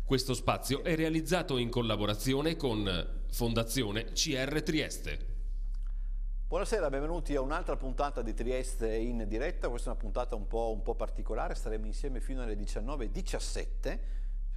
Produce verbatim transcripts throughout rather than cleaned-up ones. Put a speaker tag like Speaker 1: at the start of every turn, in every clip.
Speaker 1: Questo spazio è realizzato in collaborazione con Fondazione C R Trieste.
Speaker 2: Buonasera, benvenuti a un'altra puntata di Trieste in diretta. Questa è una puntata un po', un po' particolare, staremo insieme fino alle diciannove e diciassette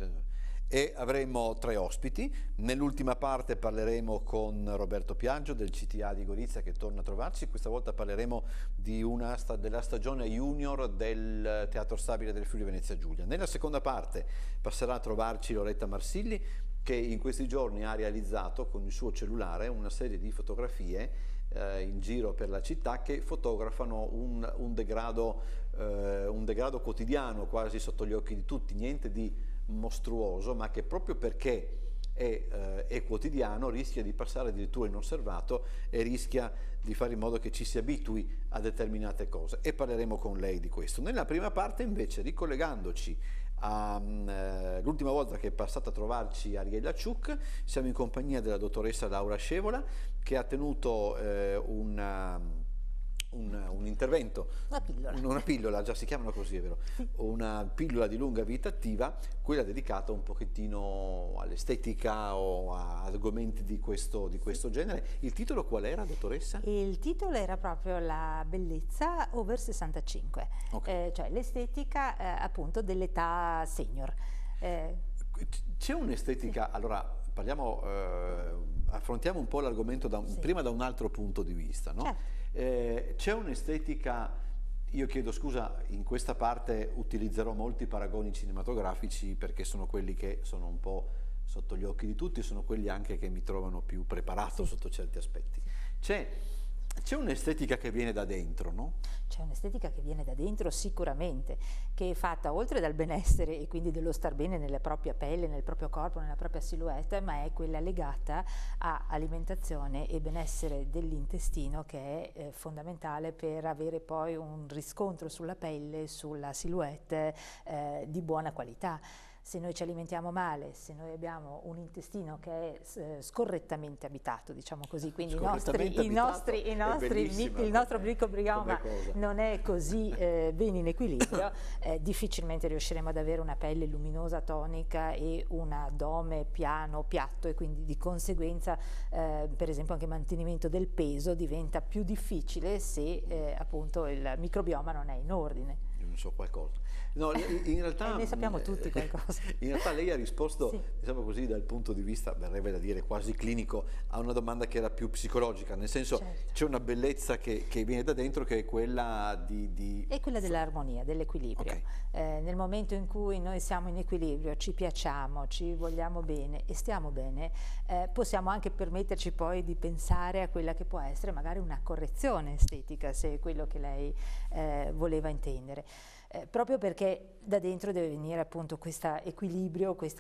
Speaker 2: e avremo tre ospiti. Nell'ultima parte parleremo con Roberto Piaggio del C T A di Gorizia, che torna a trovarci. Questa volta parleremo di una sta- della stagione junior del Teatro Stabile del Friuli Venezia Giulia. Nella seconda parte passerà a trovarci Loretta Marsilli, che in questi giorni ha realizzato con il suo cellulare una serie di fotografie eh, in giro per la città che fotografano un, un, degrado, eh, un degrado quotidiano quasi sotto gli occhi di tutti, niente di mostruoso, ma che proprio perché è, eh, è quotidiano rischia di passare addirittura inosservato e rischia di fare in modo che ci si abitui a determinate cose, e parleremo con lei di questo. Nella prima parte invece, ricollegandoci all'ultima uh, volta che è passata a trovarci Ariella Ciuc, siamo in compagnia della dottoressa Laura Scevola, che ha tenuto uh, una Un, un intervento,
Speaker 3: una pillola.
Speaker 2: una pillola, già si chiamano così, è vero, una pillola di lunga vita attiva, quella dedicata un pochettino all'estetica o a argomenti di questo, di questo genere. Il titolo qual era, dottoressa?
Speaker 3: Il titolo era proprio la bellezza over sessantacinque, okay. eh, cioè l'estetica eh, appunto dell'età senior. Eh,
Speaker 2: C'è un'estetica, sì. Allora parliamo, eh, affrontiamo un po' l'argomento da, sì. prima da un altro punto di vista, no?
Speaker 3: Certo.
Speaker 2: Eh, c'è un'estetica, io chiedo scusa, in questa parte utilizzerò molti paragoni cinematografici perché sono quelli che sono un po' sotto gli occhi di tutti, sono quelli anche che mi trovano più preparato, sì. sotto certi aspetti. C'è C'è un'estetica che viene da dentro, no?
Speaker 3: C'è un'estetica che viene da dentro sicuramente, che è fatta oltre dal benessere e quindi dello star bene nella propria pelle, nel proprio corpo, nella propria silhouette, ma è quella legata a alimentazione e benessere dell'intestino, che è eh, fondamentale per avere poi un riscontro sulla pelle, sulla silhouette eh, di buona qualità. Se noi ci alimentiamo male, se noi abbiamo un intestino che è scorrettamente abitato, diciamo così, quindi i nostri, i nostri, i nostri, il nostro microbioma non è così eh, bene in equilibrio, eh, difficilmente riusciremo ad avere una pelle luminosa, tonica e un addome piano, piatto, e quindi di conseguenza eh, per esempio anche il mantenimento del peso diventa più difficile se eh, appunto il microbioma non è in ordine.
Speaker 2: Io non so qualcosa. No, in realtà
Speaker 3: eh, ne sappiamo tutti qualcosa.
Speaker 2: In realtà lei ha risposto,
Speaker 3: sì.
Speaker 2: diciamo così, dal punto di vista, verrebbe da dire quasi clinico, a una domanda che era più psicologica, nel senso, certo. C'è una bellezza che, che viene da dentro, che è quella di... di...
Speaker 3: È quella dell'armonia, dell'equilibrio. Okay. Eh, nel momento in cui noi siamo in equilibrio, ci piacciamo, ci vogliamo bene e stiamo bene, eh, possiamo anche permetterci poi di pensare a quella che può essere magari una correzione estetica, se è quello che lei eh, voleva intendere. Eh, proprio perché da dentro deve venire appunto questo equilibrio, questa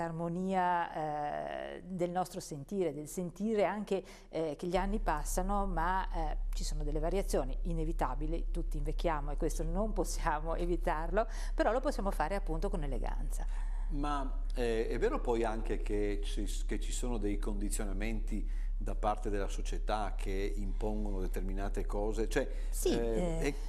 Speaker 3: armonia eh, del nostro sentire, del sentire anche eh, che gli anni passano, ma eh, ci sono delle variazioni inevitabili, tutti invecchiamo e questo non possiamo evitarlo, però lo possiamo fare appunto con eleganza.
Speaker 2: Ma eh, è vero poi anche che ci, che ci sono dei condizionamenti da parte della società che impongono determinate cose? Cioè,
Speaker 3: sì,
Speaker 2: eh,
Speaker 3: eh,
Speaker 2: è,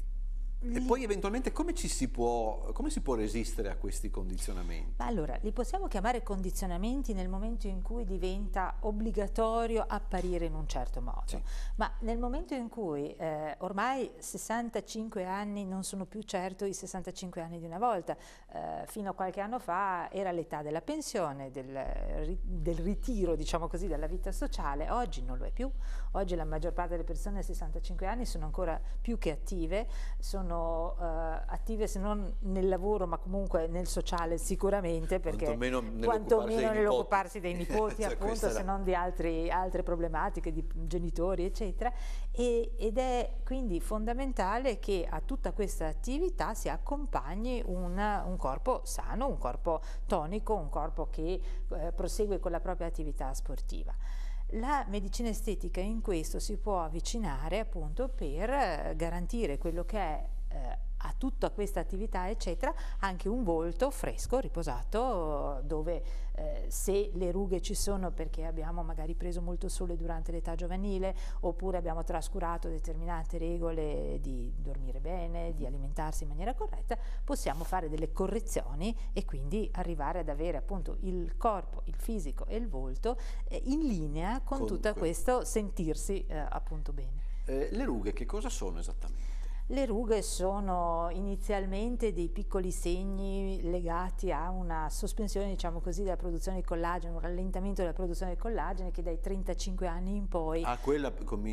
Speaker 2: E poi eventualmente come ci si può, come si può resistere a questi condizionamenti?
Speaker 3: Allora, li possiamo chiamare condizionamenti nel momento in cui diventa obbligatorio apparire in un certo modo, sì. Ma nel momento in cui eh, ormai sessantacinque anni non sono più certo i sessantacinque anni di una volta, eh, fino a qualche anno fa era l'età della pensione, del, del ritiro, diciamo così, dalla vita sociale, oggi non lo è più. Oggi la maggior parte delle persone a sessantacinque anni sono ancora più che attive, sono Uh, attive se non nel lavoro ma comunque nel sociale sicuramente, perché quantomeno nell'occuparsi dei nipoti, cioè, appunto, se non di altri, altre problematiche di genitori eccetera, e, ed è quindi fondamentale che a tutta questa attività si accompagni un, un corpo sano, un corpo tonico, un corpo che eh, prosegue con la propria attività sportiva. La medicina estetica in questo si può avvicinare appunto per garantire quello che è eh, a tutta questa attività eccetera, anche un volto fresco, riposato, dove eh, se le rughe ci sono perché abbiamo magari preso molto sole durante l'età giovanile, oppure abbiamo trascurato determinate regole di dormire bene, di alimentarsi in maniera corretta, possiamo fare delle correzioni e quindi arrivare ad avere appunto il corpo, il fisico e il volto eh, in linea con, con tutto questo sentirsi eh, appunto bene.
Speaker 2: Eh, le rughe che cosa sono esattamente?
Speaker 3: Le rughe sono inizialmente dei piccoli segni legati a una sospensione, diciamo così, della produzione di collagene, un rallentamento della produzione di collagene che dai trentacinque anni in poi...
Speaker 2: Ah, quella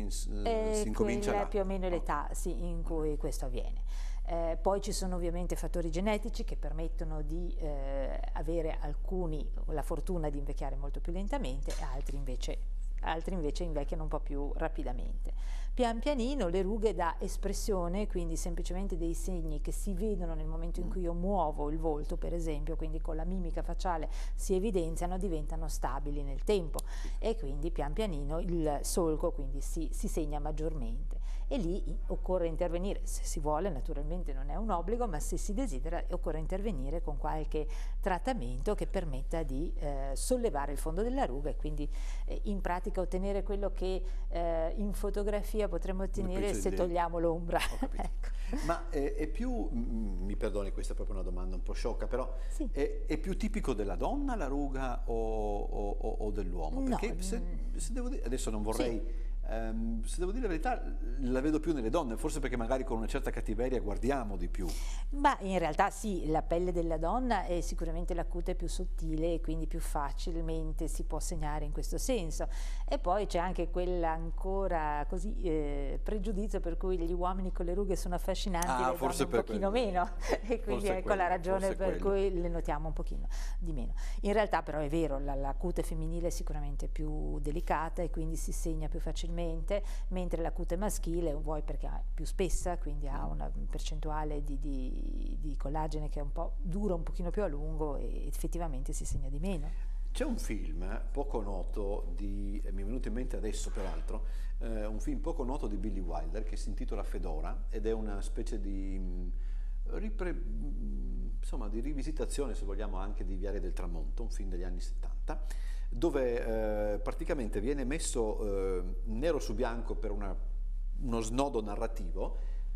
Speaker 2: eh, si incomincia
Speaker 3: quella
Speaker 2: là.
Speaker 3: Più o meno l'età oh. sì, in cui questo avviene. Eh, poi ci sono ovviamente fattori genetici che permettono di eh, avere alcuni la fortuna di invecchiare molto più lentamente e altri invece, altri invece invecchiano un po' più rapidamente. Pian pianino le rughe da espressione, quindi semplicemente dei segni che si vedono nel momento in cui io muovo il volto, per esempio, quindi con la mimica facciale si evidenziano, diventano stabili nel tempo e quindi pian pianino il solco quindi si, si segna maggiormente. E lì occorre intervenire, se si vuole, naturalmente non è un obbligo, ma se si desidera occorre intervenire con qualche trattamento che permetta di eh, sollevare il fondo della ruga e quindi eh, in pratica ottenere quello che eh, in fotografia potremmo ottenere se togliamo l'ombra. Ecco.
Speaker 2: Ma è, è più, mi perdoni, questa è proprio una domanda un po' sciocca, però sì. è, è più tipico della donna la ruga o, o, o dell'uomo?
Speaker 3: No.
Speaker 2: Perché se, se devo dire, adesso non vorrei...
Speaker 3: Sì.
Speaker 2: Um, se devo dire la verità la vedo più nelle donne, forse perché magari con una certa cattiveria guardiamo di più.
Speaker 3: Ma in realtà sì, la pelle della donna è sicuramente la cute più sottile e quindi più facilmente si può segnare in questo senso. E poi c'è anche quella ancora così eh, pregiudizio per cui gli uomini con le rughe sono affascinanti,
Speaker 2: ah,
Speaker 3: le
Speaker 2: forse
Speaker 3: donne un pochino
Speaker 2: quello.
Speaker 3: meno e quindi
Speaker 2: forse
Speaker 3: ecco
Speaker 2: quello,
Speaker 3: la ragione per
Speaker 2: quello.
Speaker 3: cui le notiamo un pochino di meno. In realtà però è vero, la, la cute femminile è sicuramente più delicata e quindi si segna più facilmente, mentre la cute maschile, vuoi perché è più spessa, quindi ha una percentuale di, di, di collagene che è un po' dura un pochino più a lungo e effettivamente si segna di meno.
Speaker 2: C'è un film poco noto, di, mi è venuto in mente adesso peraltro, eh, un film poco noto di Billy Wilder che si intitola Fedora ed è una specie di, ripre, insomma, di rivisitazione, se vogliamo, anche di Viale del Tramonto, un film degli anni settanta, dove eh, praticamente viene messo eh, nero su bianco per una, uno snodo narrativo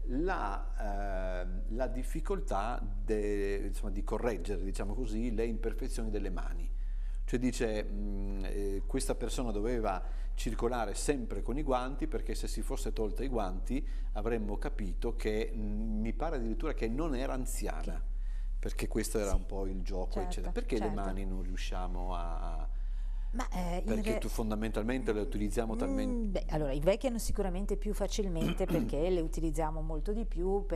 Speaker 2: la, eh, la difficoltà de, insomma, di correggere, diciamo così, le imperfezioni delle mani. Cioè dice mh, eh, questa persona doveva circolare sempre con i guanti perché se si fosse tolta i guanti avremmo capito che mh, mi pare addirittura che non era anziana, perché questo era un po' il gioco,
Speaker 3: certo,
Speaker 2: eccetera. Perché
Speaker 3: certo.
Speaker 2: le mani non riusciamo a...
Speaker 3: Ma, eh,
Speaker 2: perché tu fondamentalmente le utilizziamo talmente...
Speaker 3: Mm, beh, allora invecchiano sicuramente più facilmente perché le utilizziamo molto di più,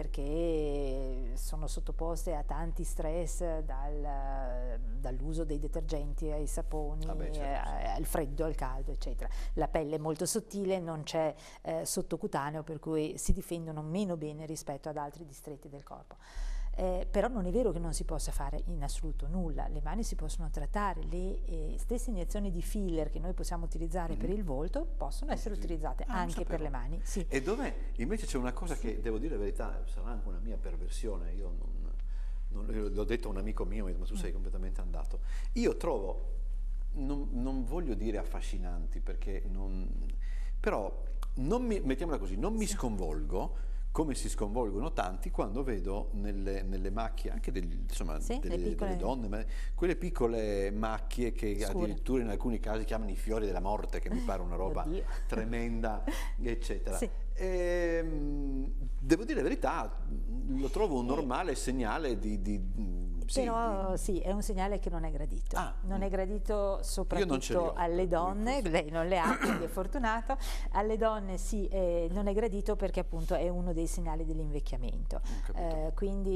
Speaker 3: perché sono sottoposte a tanti stress dal, dall'uso dei detergenti ai saponi,
Speaker 2: ah beh, certo,
Speaker 3: eh, al freddo, al caldo, eccetera. La pelle è molto sottile, non c'è eh, sottocutaneo, per cui si difendono meno bene rispetto ad altri distretti del corpo. Eh, però non è vero che non si possa fare in assoluto nulla, le mani si possono trattare, le eh, stesse iniezioni di filler che noi possiamo utilizzare mm-hmm. per il volto possono essere sì. utilizzate ah, anche per le mani. Sì.
Speaker 2: E dov'è? Invece c'è una cosa sì. che devo dire la verità, sarà anche una mia perversione, io non, non l'ho detto a un amico mio, ma tu sei mm. completamente andato. Io trovo, non, non voglio dire affascinanti, perché non, però non mi, mettiamola così, non mi sì. sconvolgo come si sconvolgono tanti quando vedo nelle, nelle macchie anche del, insomma,
Speaker 3: sì,
Speaker 2: delle,
Speaker 3: piccole...
Speaker 2: delle donne, ma quelle piccole macchie che scure. Addirittura in alcuni casi chiamano i fiori della morte, che mi pare una roba
Speaker 3: Oddio.
Speaker 2: tremenda, eccetera.
Speaker 3: Sì.
Speaker 2: E, devo dire la verità, lo trovo un normale segnale di... di Sì,
Speaker 3: però sì, è un segnale che non è gradito,
Speaker 2: ah,
Speaker 3: non è gradito soprattutto alle donne, lei non le ha, quindi è fortunato, alle donne sì, eh, non è gradito perché appunto è uno dei segnali dell'invecchiamento, eh,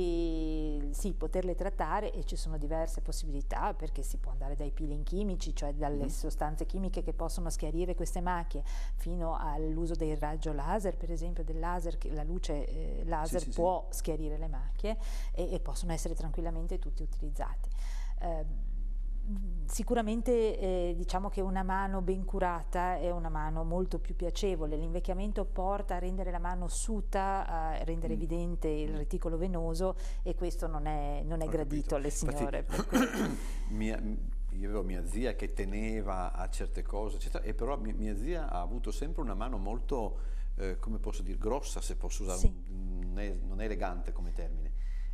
Speaker 3: quindi sì, poterle trattare, e ci sono diverse possibilità, perché si può andare dai peeling chimici, cioè dalle mm. sostanze chimiche che possono schiarire queste macchie, fino all'uso del raggio laser, per esempio del laser, che la luce eh, laser sì, sì, può sì. schiarire le macchie e, e possono essere tranquillamente tutti utilizzati. Eh, Sicuramente eh, diciamo che una mano ben curata è una mano molto più piacevole. L'invecchiamento porta a rendere la mano ossuta, a rendere mm. evidente il reticolo venoso, e questo non è, non è gradito alle signore.
Speaker 2: Infatti, mia, io avevo mia zia che teneva a certe cose, eccetera, e però mia, mia zia ha avuto sempre una mano molto, eh, come posso dire, grossa, se posso usare, sì. un, non, è, non è elegante come termine,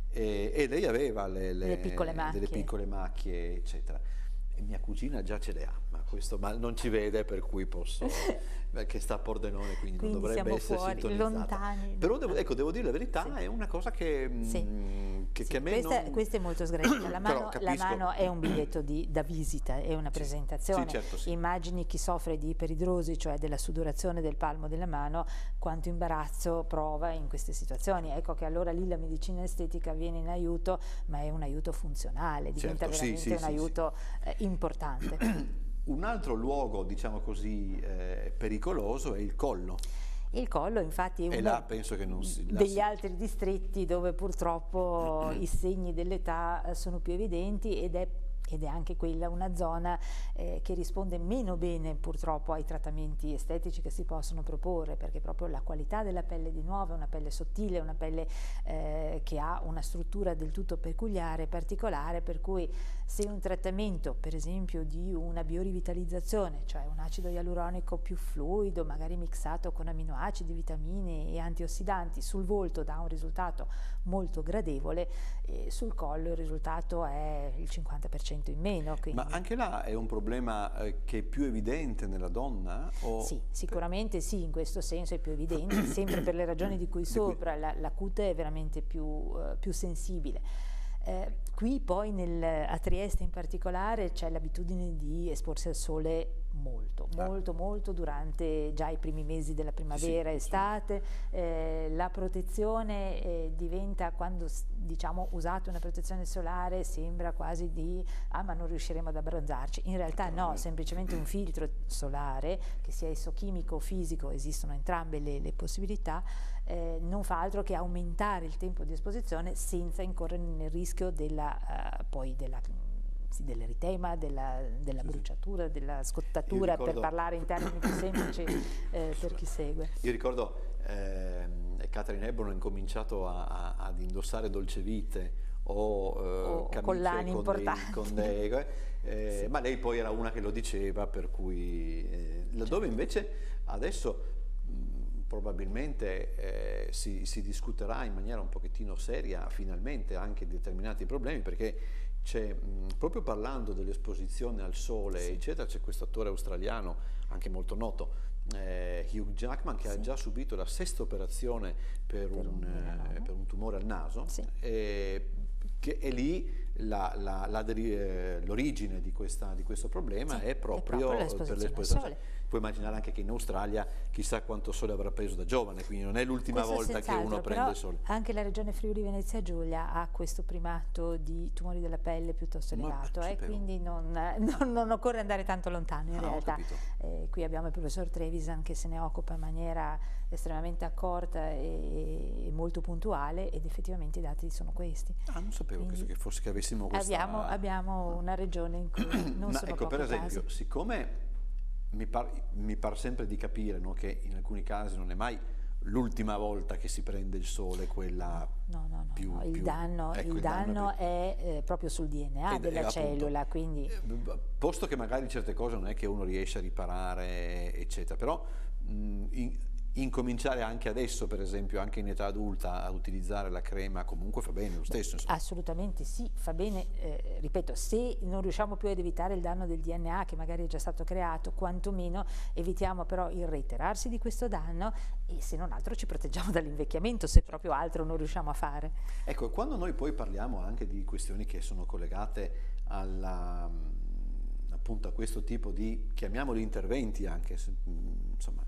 Speaker 2: e, e lei aveva le, le,
Speaker 3: delle, piccole
Speaker 2: delle piccole macchie, eccetera. E mia cugina già ce le ha, ma questo ma non ci vede, per cui posso, perché sta a Pordenone, quindi, quindi non dovrebbe essere fuori, sintonizzata.
Speaker 3: Lontani.
Speaker 2: Però devo, ecco, devo dire la verità, sì. è una cosa che,
Speaker 3: sì.
Speaker 2: mh, che,
Speaker 3: sì.
Speaker 2: che a me
Speaker 3: questa,
Speaker 2: non...
Speaker 3: questa è molto sgradita. La mano, la mano è un biglietto di, da visita, è una sì. presentazione.
Speaker 2: Sì, certo, sì.
Speaker 3: Immagini chi soffre di iperidrosi, cioè della sudorazione del palmo della mano, quanto imbarazzo prova in queste situazioni. Ecco che allora lì la medicina estetica viene in aiuto, ma è un aiuto funzionale, diventa
Speaker 2: certo,
Speaker 3: veramente
Speaker 2: sì, sì,
Speaker 3: un
Speaker 2: sì,
Speaker 3: aiuto sì. Eh, importante.
Speaker 2: Un altro luogo, diciamo così, eh, pericoloso è il collo.
Speaker 3: Il collo infatti è uno
Speaker 2: là penso che non si,
Speaker 3: degli
Speaker 2: si...
Speaker 3: altri distretti dove purtroppo i segni dell'età sono più evidenti, ed è ed è anche quella una zona eh, che risponde meno bene purtroppo ai trattamenti estetici che si possono proporre, perché proprio la qualità della pelle di nuovo è una pelle sottile, una pelle eh, che ha una struttura del tutto peculiare, particolare, per cui se un trattamento per esempio di una biorivitalizzazione, cioè un acido ialuronico più fluido, magari mixato con aminoacidi, vitamine e antiossidanti, sul volto dà un risultato molto gradevole, e sul collo il risultato è il cinquanta per cento in meno. Quindi.
Speaker 2: Ma anche là è un problema eh, che è più evidente nella donna? O...
Speaker 3: Sì, sicuramente sì, in questo senso è più evidente, sempre per le ragioni di cui sopra, la, la cute è veramente più, uh, più sensibile. Eh, qui poi nel, a Trieste in particolare c'è l'abitudine di esporsi al sole molto, molto, ah. molto durante già i primi mesi della primavera, sì, estate. Sì. Eh, la protezione eh, diventa, quando diciamo usate una protezione solare, sembra quasi di ah ma non riusciremo ad abbronzarci. In realtà no, semplicemente un filtro solare, che sia esso chimico o fisico, esistono entrambe le, le possibilità, eh, non fa altro che aumentare il tempo di esposizione senza incorrere nel rischio della, uh, poi della Sì, dell'eritema, della, della bruciatura, della scottatura, ricordo, per parlare in termini più semplici eh, per chi segue.
Speaker 2: Io ricordo eh, Katharine Hepburn ha incominciato a, a, ad indossare dolcevite o, eh,
Speaker 3: o collane
Speaker 2: con
Speaker 3: importanti,
Speaker 2: dei, con dei, eh, sì. ma lei poi era una che lo diceva, per cui eh, laddove invece adesso mh, probabilmente eh, si, si discuterà in maniera un pochettino seria finalmente anche di determinati problemi, perché c'è, proprio parlando dell'esposizione al sole, sì. eccetera, c'è questo attore australiano anche molto noto, eh, Hugh Jackman, che sì. ha già subito la sesta operazione per, per, un, un, eh, per un tumore al naso, sì. eh, che è lì la, la, la, l'origine di, questa, di questo problema, sì, è proprio,
Speaker 3: è proprio
Speaker 2: per l'esposizione. Puoi immaginare anche che in Australia chissà quanto sole avrà preso da giovane, quindi non è l'ultima
Speaker 3: questo
Speaker 2: volta che uno prende il sole.
Speaker 3: Anche la regione Friuli Venezia Giulia ha questo primato di tumori della pelle piuttosto elevato, e eh, quindi non, non, non occorre andare tanto lontano in ah, realtà. Eh, qui abbiamo il professor Trevisan che se ne occupa in maniera estremamente accorta e, e molto puntuale, ed effettivamente i dati sono questi.
Speaker 2: Ah, non sapevo quindi, che fosse che avessimo questa...
Speaker 3: Abbiamo, abbiamo una regione in cui non
Speaker 2: Ma
Speaker 3: sono
Speaker 2: ecco, per esempio,
Speaker 3: casi.
Speaker 2: siccome mi par, mi par sempre di capire, no, che in alcuni casi non è mai l'ultima volta che si prende il sole quella
Speaker 3: no, no, no,
Speaker 2: più,
Speaker 3: no. Il
Speaker 2: più,
Speaker 3: danno,
Speaker 2: ecco,
Speaker 3: il
Speaker 2: il
Speaker 3: danno,
Speaker 2: danno
Speaker 3: è eh, proprio sul D N A ed, della cellula, appunto, quindi...
Speaker 2: Posto che magari certe cose non è che uno riesce a riparare, eccetera, però mh, in, incominciare anche adesso, per esempio, anche in età adulta, a utilizzare la crema comunque fa bene lo stesso. Insomma.
Speaker 3: Assolutamente sì, fa bene, eh, ripeto, se non riusciamo più ad evitare il danno del D N A che magari è già stato creato, quantomeno evitiamo però il reiterarsi di questo danno, e se non altro ci proteggiamo dall'invecchiamento, se proprio altro non riusciamo a fare.
Speaker 2: Ecco, quando noi poi parliamo anche di questioni che sono collegate alla, appunto, a questo tipo di, chiamiamoli interventi anche, insomma,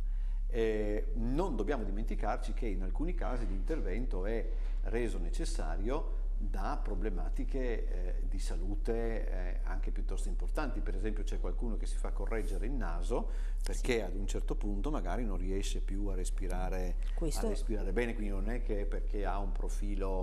Speaker 2: Eh, non dobbiamo dimenticarci che in alcuni casi l'intervento è reso necessario da problematiche eh, di salute eh, anche piuttosto importanti. Per esempio c'è qualcuno che si fa correggere il naso perché sì. ad un certo punto magari non riesce più a respirare,
Speaker 3: Questo...
Speaker 2: a respirare bene, quindi non è che perché ha un profilo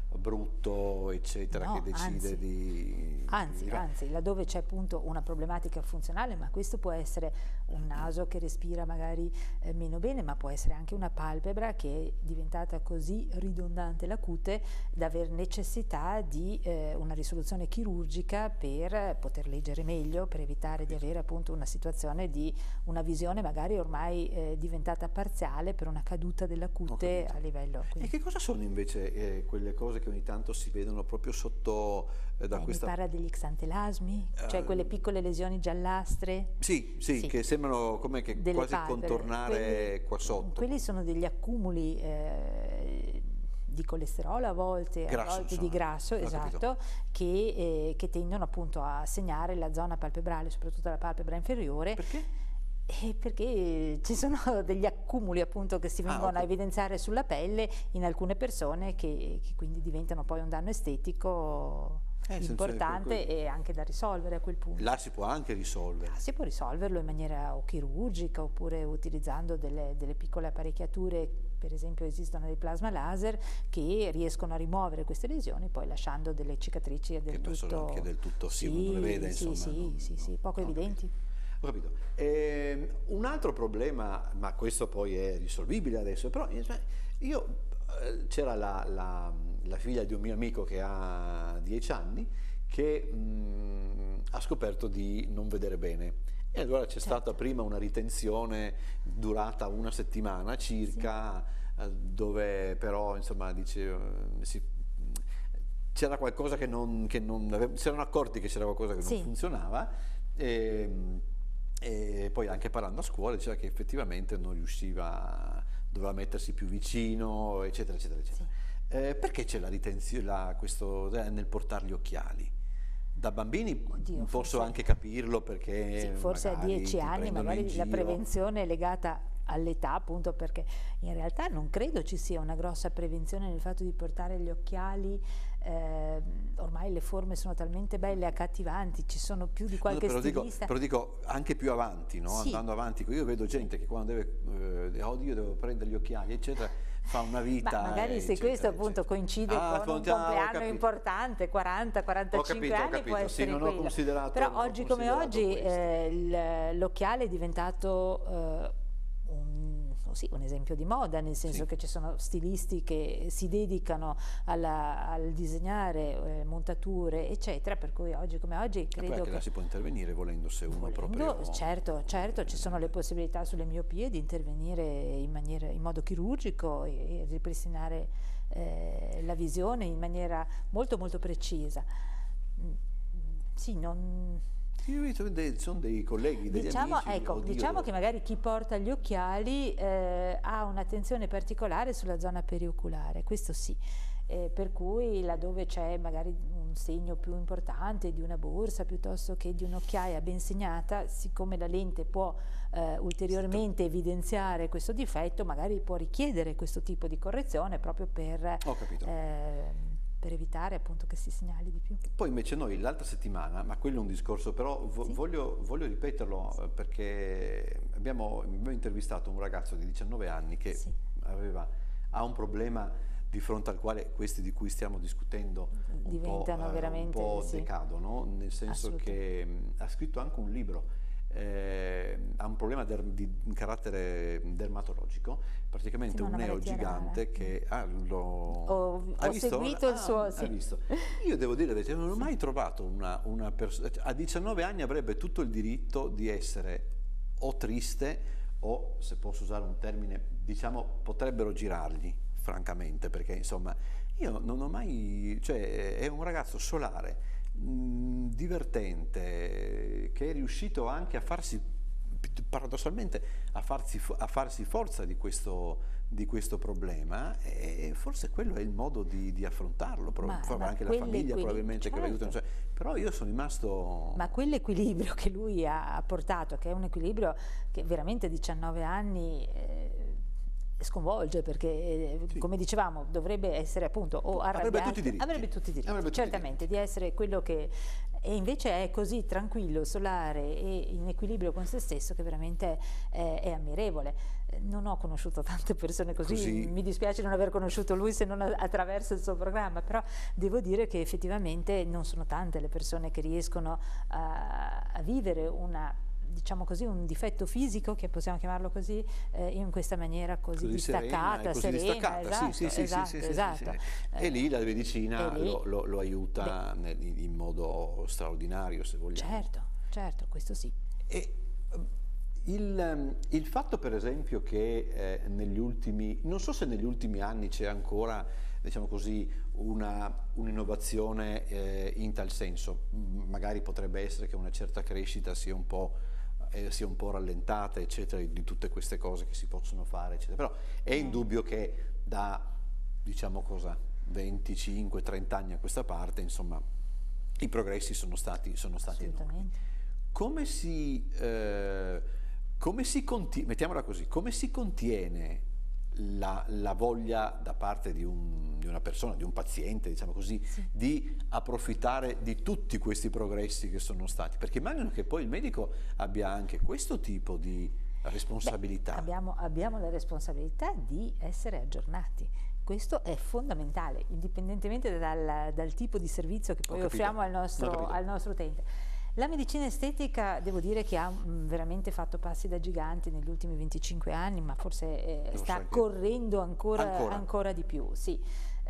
Speaker 2: brutto, eccetera,
Speaker 3: No,
Speaker 2: che decide
Speaker 3: anzi.
Speaker 2: di...
Speaker 3: Anzi,
Speaker 2: di-
Speaker 3: anzi, laddove c'è appunto una problematica funzionale, ma questo può essere un naso che respira magari eh, meno bene, ma può essere anche una palpebra che è diventata così ridondante la cute da aver necessità di eh, una risoluzione chirurgica per poter leggere meglio, per evitare di avere appunto una situazione di una visione magari ormai eh, diventata parziale per una caduta della cute a livello.
Speaker 2: E
Speaker 3: Quindi,
Speaker 2: che cosa sono invece eh, quelle cose che ogni tanto si vedono proprio sotto eh, da
Speaker 3: eh,
Speaker 2: questa...
Speaker 3: Mi parla degli xantelasmi, cioè
Speaker 2: Eh,
Speaker 3: quelle piccole lesioni giallastre.
Speaker 2: Sì, sì,
Speaker 3: Sì.
Speaker 2: che sembrano come che
Speaker 3: Delle
Speaker 2: quasi
Speaker 3: palpebre.
Speaker 2: contornare
Speaker 3: Quelli-
Speaker 2: qua sotto.
Speaker 3: Quelli sono degli accumuli eh, di colesterolo a volte, a
Speaker 2: Grasso,
Speaker 3: volte di
Speaker 2: insomma.
Speaker 3: grasso,
Speaker 2: Ho capito.
Speaker 3: esatto, che, eh, che tendono appunto a segnare la zona palpebrale, soprattutto la palpebra inferiore.
Speaker 2: Perché?
Speaker 3: Eh, perché ci sono degli accumuli appunto che si
Speaker 2: Ah,
Speaker 3: vengono
Speaker 2: ok.
Speaker 3: a evidenziare sulla pelle in alcune persone che, che quindi diventano poi un danno estetico
Speaker 2: Eh, senza-
Speaker 3: importante
Speaker 2: que-
Speaker 3: e anche da risolvere a quel punto.
Speaker 2: Là si può anche risolvere.
Speaker 3: Si può risolverlo in maniera o chirurgica oppure utilizzando delle, delle piccole apparecchiature, per esempio esistono dei plasma laser che riescono a rimuovere queste lesioni poi lasciando delle cicatrici del
Speaker 2: Che poi sono
Speaker 3: tutto...
Speaker 2: anche del tutto, sì, uno le vede,
Speaker 3: sì,
Speaker 2: insomma,
Speaker 3: sì,
Speaker 2: non-
Speaker 3: sì,
Speaker 2: non-
Speaker 3: sì, poco
Speaker 2: ho capito.
Speaker 3: evidenti.
Speaker 2: Ho capito. Ehm, un altro problema, ma questo poi è risolvibile adesso, però cioè, io eh, c'era la, la- la figlia di un mio amico che ha dieci anni che mh, ha scoperto di non vedere bene. E allora c'è
Speaker 3: Certo.
Speaker 2: stata prima una ritenzione durata una settimana circa, eh, dove però insomma dice, eh, si- c'era qualcosa che non, che non ave- si erano accorti che c'era qualcosa che non
Speaker 3: Sì.
Speaker 2: funzionava. E, e poi anche parlando a scuola diceva che effettivamente non riusciva, doveva mettersi più vicino, eccetera, eccetera, eccetera. Eh, perché c'è la ritenzione, la- questo, eh, nel portare gli occhiali? Da bambini
Speaker 3: Oddio,
Speaker 2: posso
Speaker 3: forse-
Speaker 2: anche capirlo perché
Speaker 3: Sì, forse a
Speaker 2: magari
Speaker 3: dieci
Speaker 2: ti
Speaker 3: anni
Speaker 2: prendono
Speaker 3: magari
Speaker 2: in
Speaker 3: la
Speaker 2: giro.
Speaker 3: prevenzione è legata all'età, appunto perché in realtà non credo ci sia una grossa prevenzione nel fatto di portare gli occhiali. Eh, ormai le forme sono talmente belle e accattivanti, ci sono più di
Speaker 2: No,
Speaker 3: qualche
Speaker 2: però, dico,
Speaker 3: stilista.
Speaker 2: però dico anche più avanti, no?
Speaker 3: Sì.
Speaker 2: Andando avanti, io vedo gente che quando deve, eh, oddio, devo prendere gli occhiali, eccetera, fa una vita.
Speaker 3: Ma magari se
Speaker 2: eccetera,
Speaker 3: questo appunto
Speaker 2: eccetera.
Speaker 3: coincide
Speaker 2: Ah,
Speaker 3: con un
Speaker 2: appunto, ah, ho
Speaker 3: compleanno
Speaker 2: capito.
Speaker 3: importante, quaranta quarantacinque
Speaker 2: Ho capito, ho
Speaker 3: anni
Speaker 2: capito.
Speaker 3: può
Speaker 2: Sì,
Speaker 3: essere
Speaker 2: non ho
Speaker 3: quello.
Speaker 2: considerato-
Speaker 3: Però
Speaker 2: non ho
Speaker 3: oggi come
Speaker 2: considerato
Speaker 3: oggi
Speaker 2: questo.
Speaker 3: eh, il- l'occhiale è diventato eh, un, oh sì, un esempio di moda, nel senso
Speaker 2: Sì.
Speaker 3: che ci sono stilisti che si dedicano alla- al disegnare eh, montature eccetera, per cui oggi come oggi
Speaker 2: E poi
Speaker 3: credo
Speaker 2: anche là
Speaker 3: che...
Speaker 2: si può intervenire volendo se uno
Speaker 3: Volendo,
Speaker 2: proprio...
Speaker 3: certo, certo, ci sono le possibilità sulle miopie di intervenire in, maniera, in modo chirurgico e, e ripristinare eh, la visione in maniera molto molto precisa. Mm, Sì, non...
Speaker 2: Io ho visto dei, sono dei colleghi, degli
Speaker 3: Diciamo,
Speaker 2: amici,
Speaker 3: ecco,
Speaker 2: oddio,
Speaker 3: diciamo
Speaker 2: dove-
Speaker 3: che magari chi porta gli occhiali eh, ha un'attenzione particolare sulla zona perioculare, questo sì. Eh, per cui laddove c'è magari un segno più importante di una borsa piuttosto che di un'occhiaia ben segnata, siccome la lente può eh, ulteriormente evidenziare questo difetto, magari può richiedere questo tipo di correzione proprio per,
Speaker 2: Ho capito.
Speaker 3: eh, per evitare appunto che si segnali di più.
Speaker 2: Poi invece noi l'altra settimana, ma quello è un discorso, però vo-
Speaker 3: Sì.
Speaker 2: voglio, voglio ripeterlo eh, perché abbiamo, abbiamo intervistato un ragazzo di diciannove anni che
Speaker 3: Sì.
Speaker 2: aveva, ha un problema di fronte al quale questi di cui stiamo discutendo un
Speaker 3: Diventano
Speaker 2: po', eh,
Speaker 3: veramente,
Speaker 2: un po'
Speaker 3: sì.
Speaker 2: decadono, nel senso che mh, ha scritto anche un libro. Eh, ha un problema der- di carattere dermatologico, praticamente
Speaker 3: Sì, ma
Speaker 2: un
Speaker 3: una
Speaker 2: neo
Speaker 3: malattia
Speaker 2: gigante
Speaker 3: rara.
Speaker 2: che ah, lo,
Speaker 3: Ho-
Speaker 2: hai
Speaker 3: ho
Speaker 2: visto?
Speaker 3: seguito il
Speaker 2: Ah,
Speaker 3: suo-
Speaker 2: hai
Speaker 3: sì.
Speaker 2: visto? Io devo dire che non ho mai trovato una, una persona, a diciannove anni avrebbe tutto il diritto di essere o triste o, se posso usare un termine, diciamo, potrebbero girargli, francamente, perché insomma io non ho mai, cioè è un ragazzo solare, mh, divertente, che è riuscito anche a farsi, paradossalmente, a farsi, a farsi forza di questo, di questo problema, e forse quello è il modo di, di affrontarlo, pro-
Speaker 3: Ma-
Speaker 2: forse
Speaker 3: ma
Speaker 2: anche la famiglia
Speaker 3: quell'equilibrio,
Speaker 2: probabilmente che lo aiuta,
Speaker 3: certo.
Speaker 2: cioè, però io sono rimasto...
Speaker 3: Ma quell'equilibrio che lui ha ha portato, che è un equilibrio che veramente a diciannove anni eh, sconvolge, perché sì, come dicevamo dovrebbe essere appunto o arrabbiato,
Speaker 2: avrebbe tutti i diritti,
Speaker 3: avrebbe tutti i diritti,
Speaker 2: avrebbe
Speaker 3: certamente,
Speaker 2: tutti i diritti.
Speaker 3: di essere quello che e invece è così tranquillo, solare e in equilibrio con se stesso che veramente è, è ammirevole. Non ho conosciuto tante persone così, così, mi dispiace non aver conosciuto lui se non attraverso il suo programma, però devo dire che effettivamente non sono tante le persone che riescono a, a vivere una, diciamo così, un difetto fisico, che possiamo chiamarlo così, eh, in questa maniera così, così distaccata, serena, così serena, distaccata. Esatto,
Speaker 2: sì, sì,
Speaker 3: esatto,
Speaker 2: sì, sì,
Speaker 3: esatto.
Speaker 2: Sì, sì. E lì la medicina
Speaker 3: lì,
Speaker 2: lo, lo, lo aiuta beh, nel, in modo straordinario, se vogliamo.
Speaker 3: Certo, certo, questo sì.
Speaker 2: E, il, il fatto per esempio che eh, negli ultimi, non so se negli ultimi anni c'è ancora, diciamo così, un'innovazione eh, in tal senso, magari potrebbe essere che una certa crescita sia un po', eh, sia un po' rallentata, eccetera, di tutte queste cose che si possono fare, eccetera, però è indubbio che da, diciamo cosa, venticinque trenta anni a questa parte, insomma, i progressi sono stati, sono stati enormi. Come si, eh, come si contiene, mettiamola così, come si contiene la, la voglia da parte di, un, di una persona, di un paziente, diciamo così, sì, di approfittare di tutti questi progressi che sono stati? Perché immagino che poi il medico abbia anche questo tipo di responsabilità.
Speaker 3: Beh, abbiamo, abbiamo la responsabilità di essere aggiornati. Questo è fondamentale, indipendentemente dal, dal tipo di servizio che poi offriamo al nostro, al nostro utente. La medicina estetica, devo dire che ha mh, veramente fatto passi da gigante negli ultimi venticinque anni, ma forse eh, sta correndo ancora, ancora. ancora di più. Sì.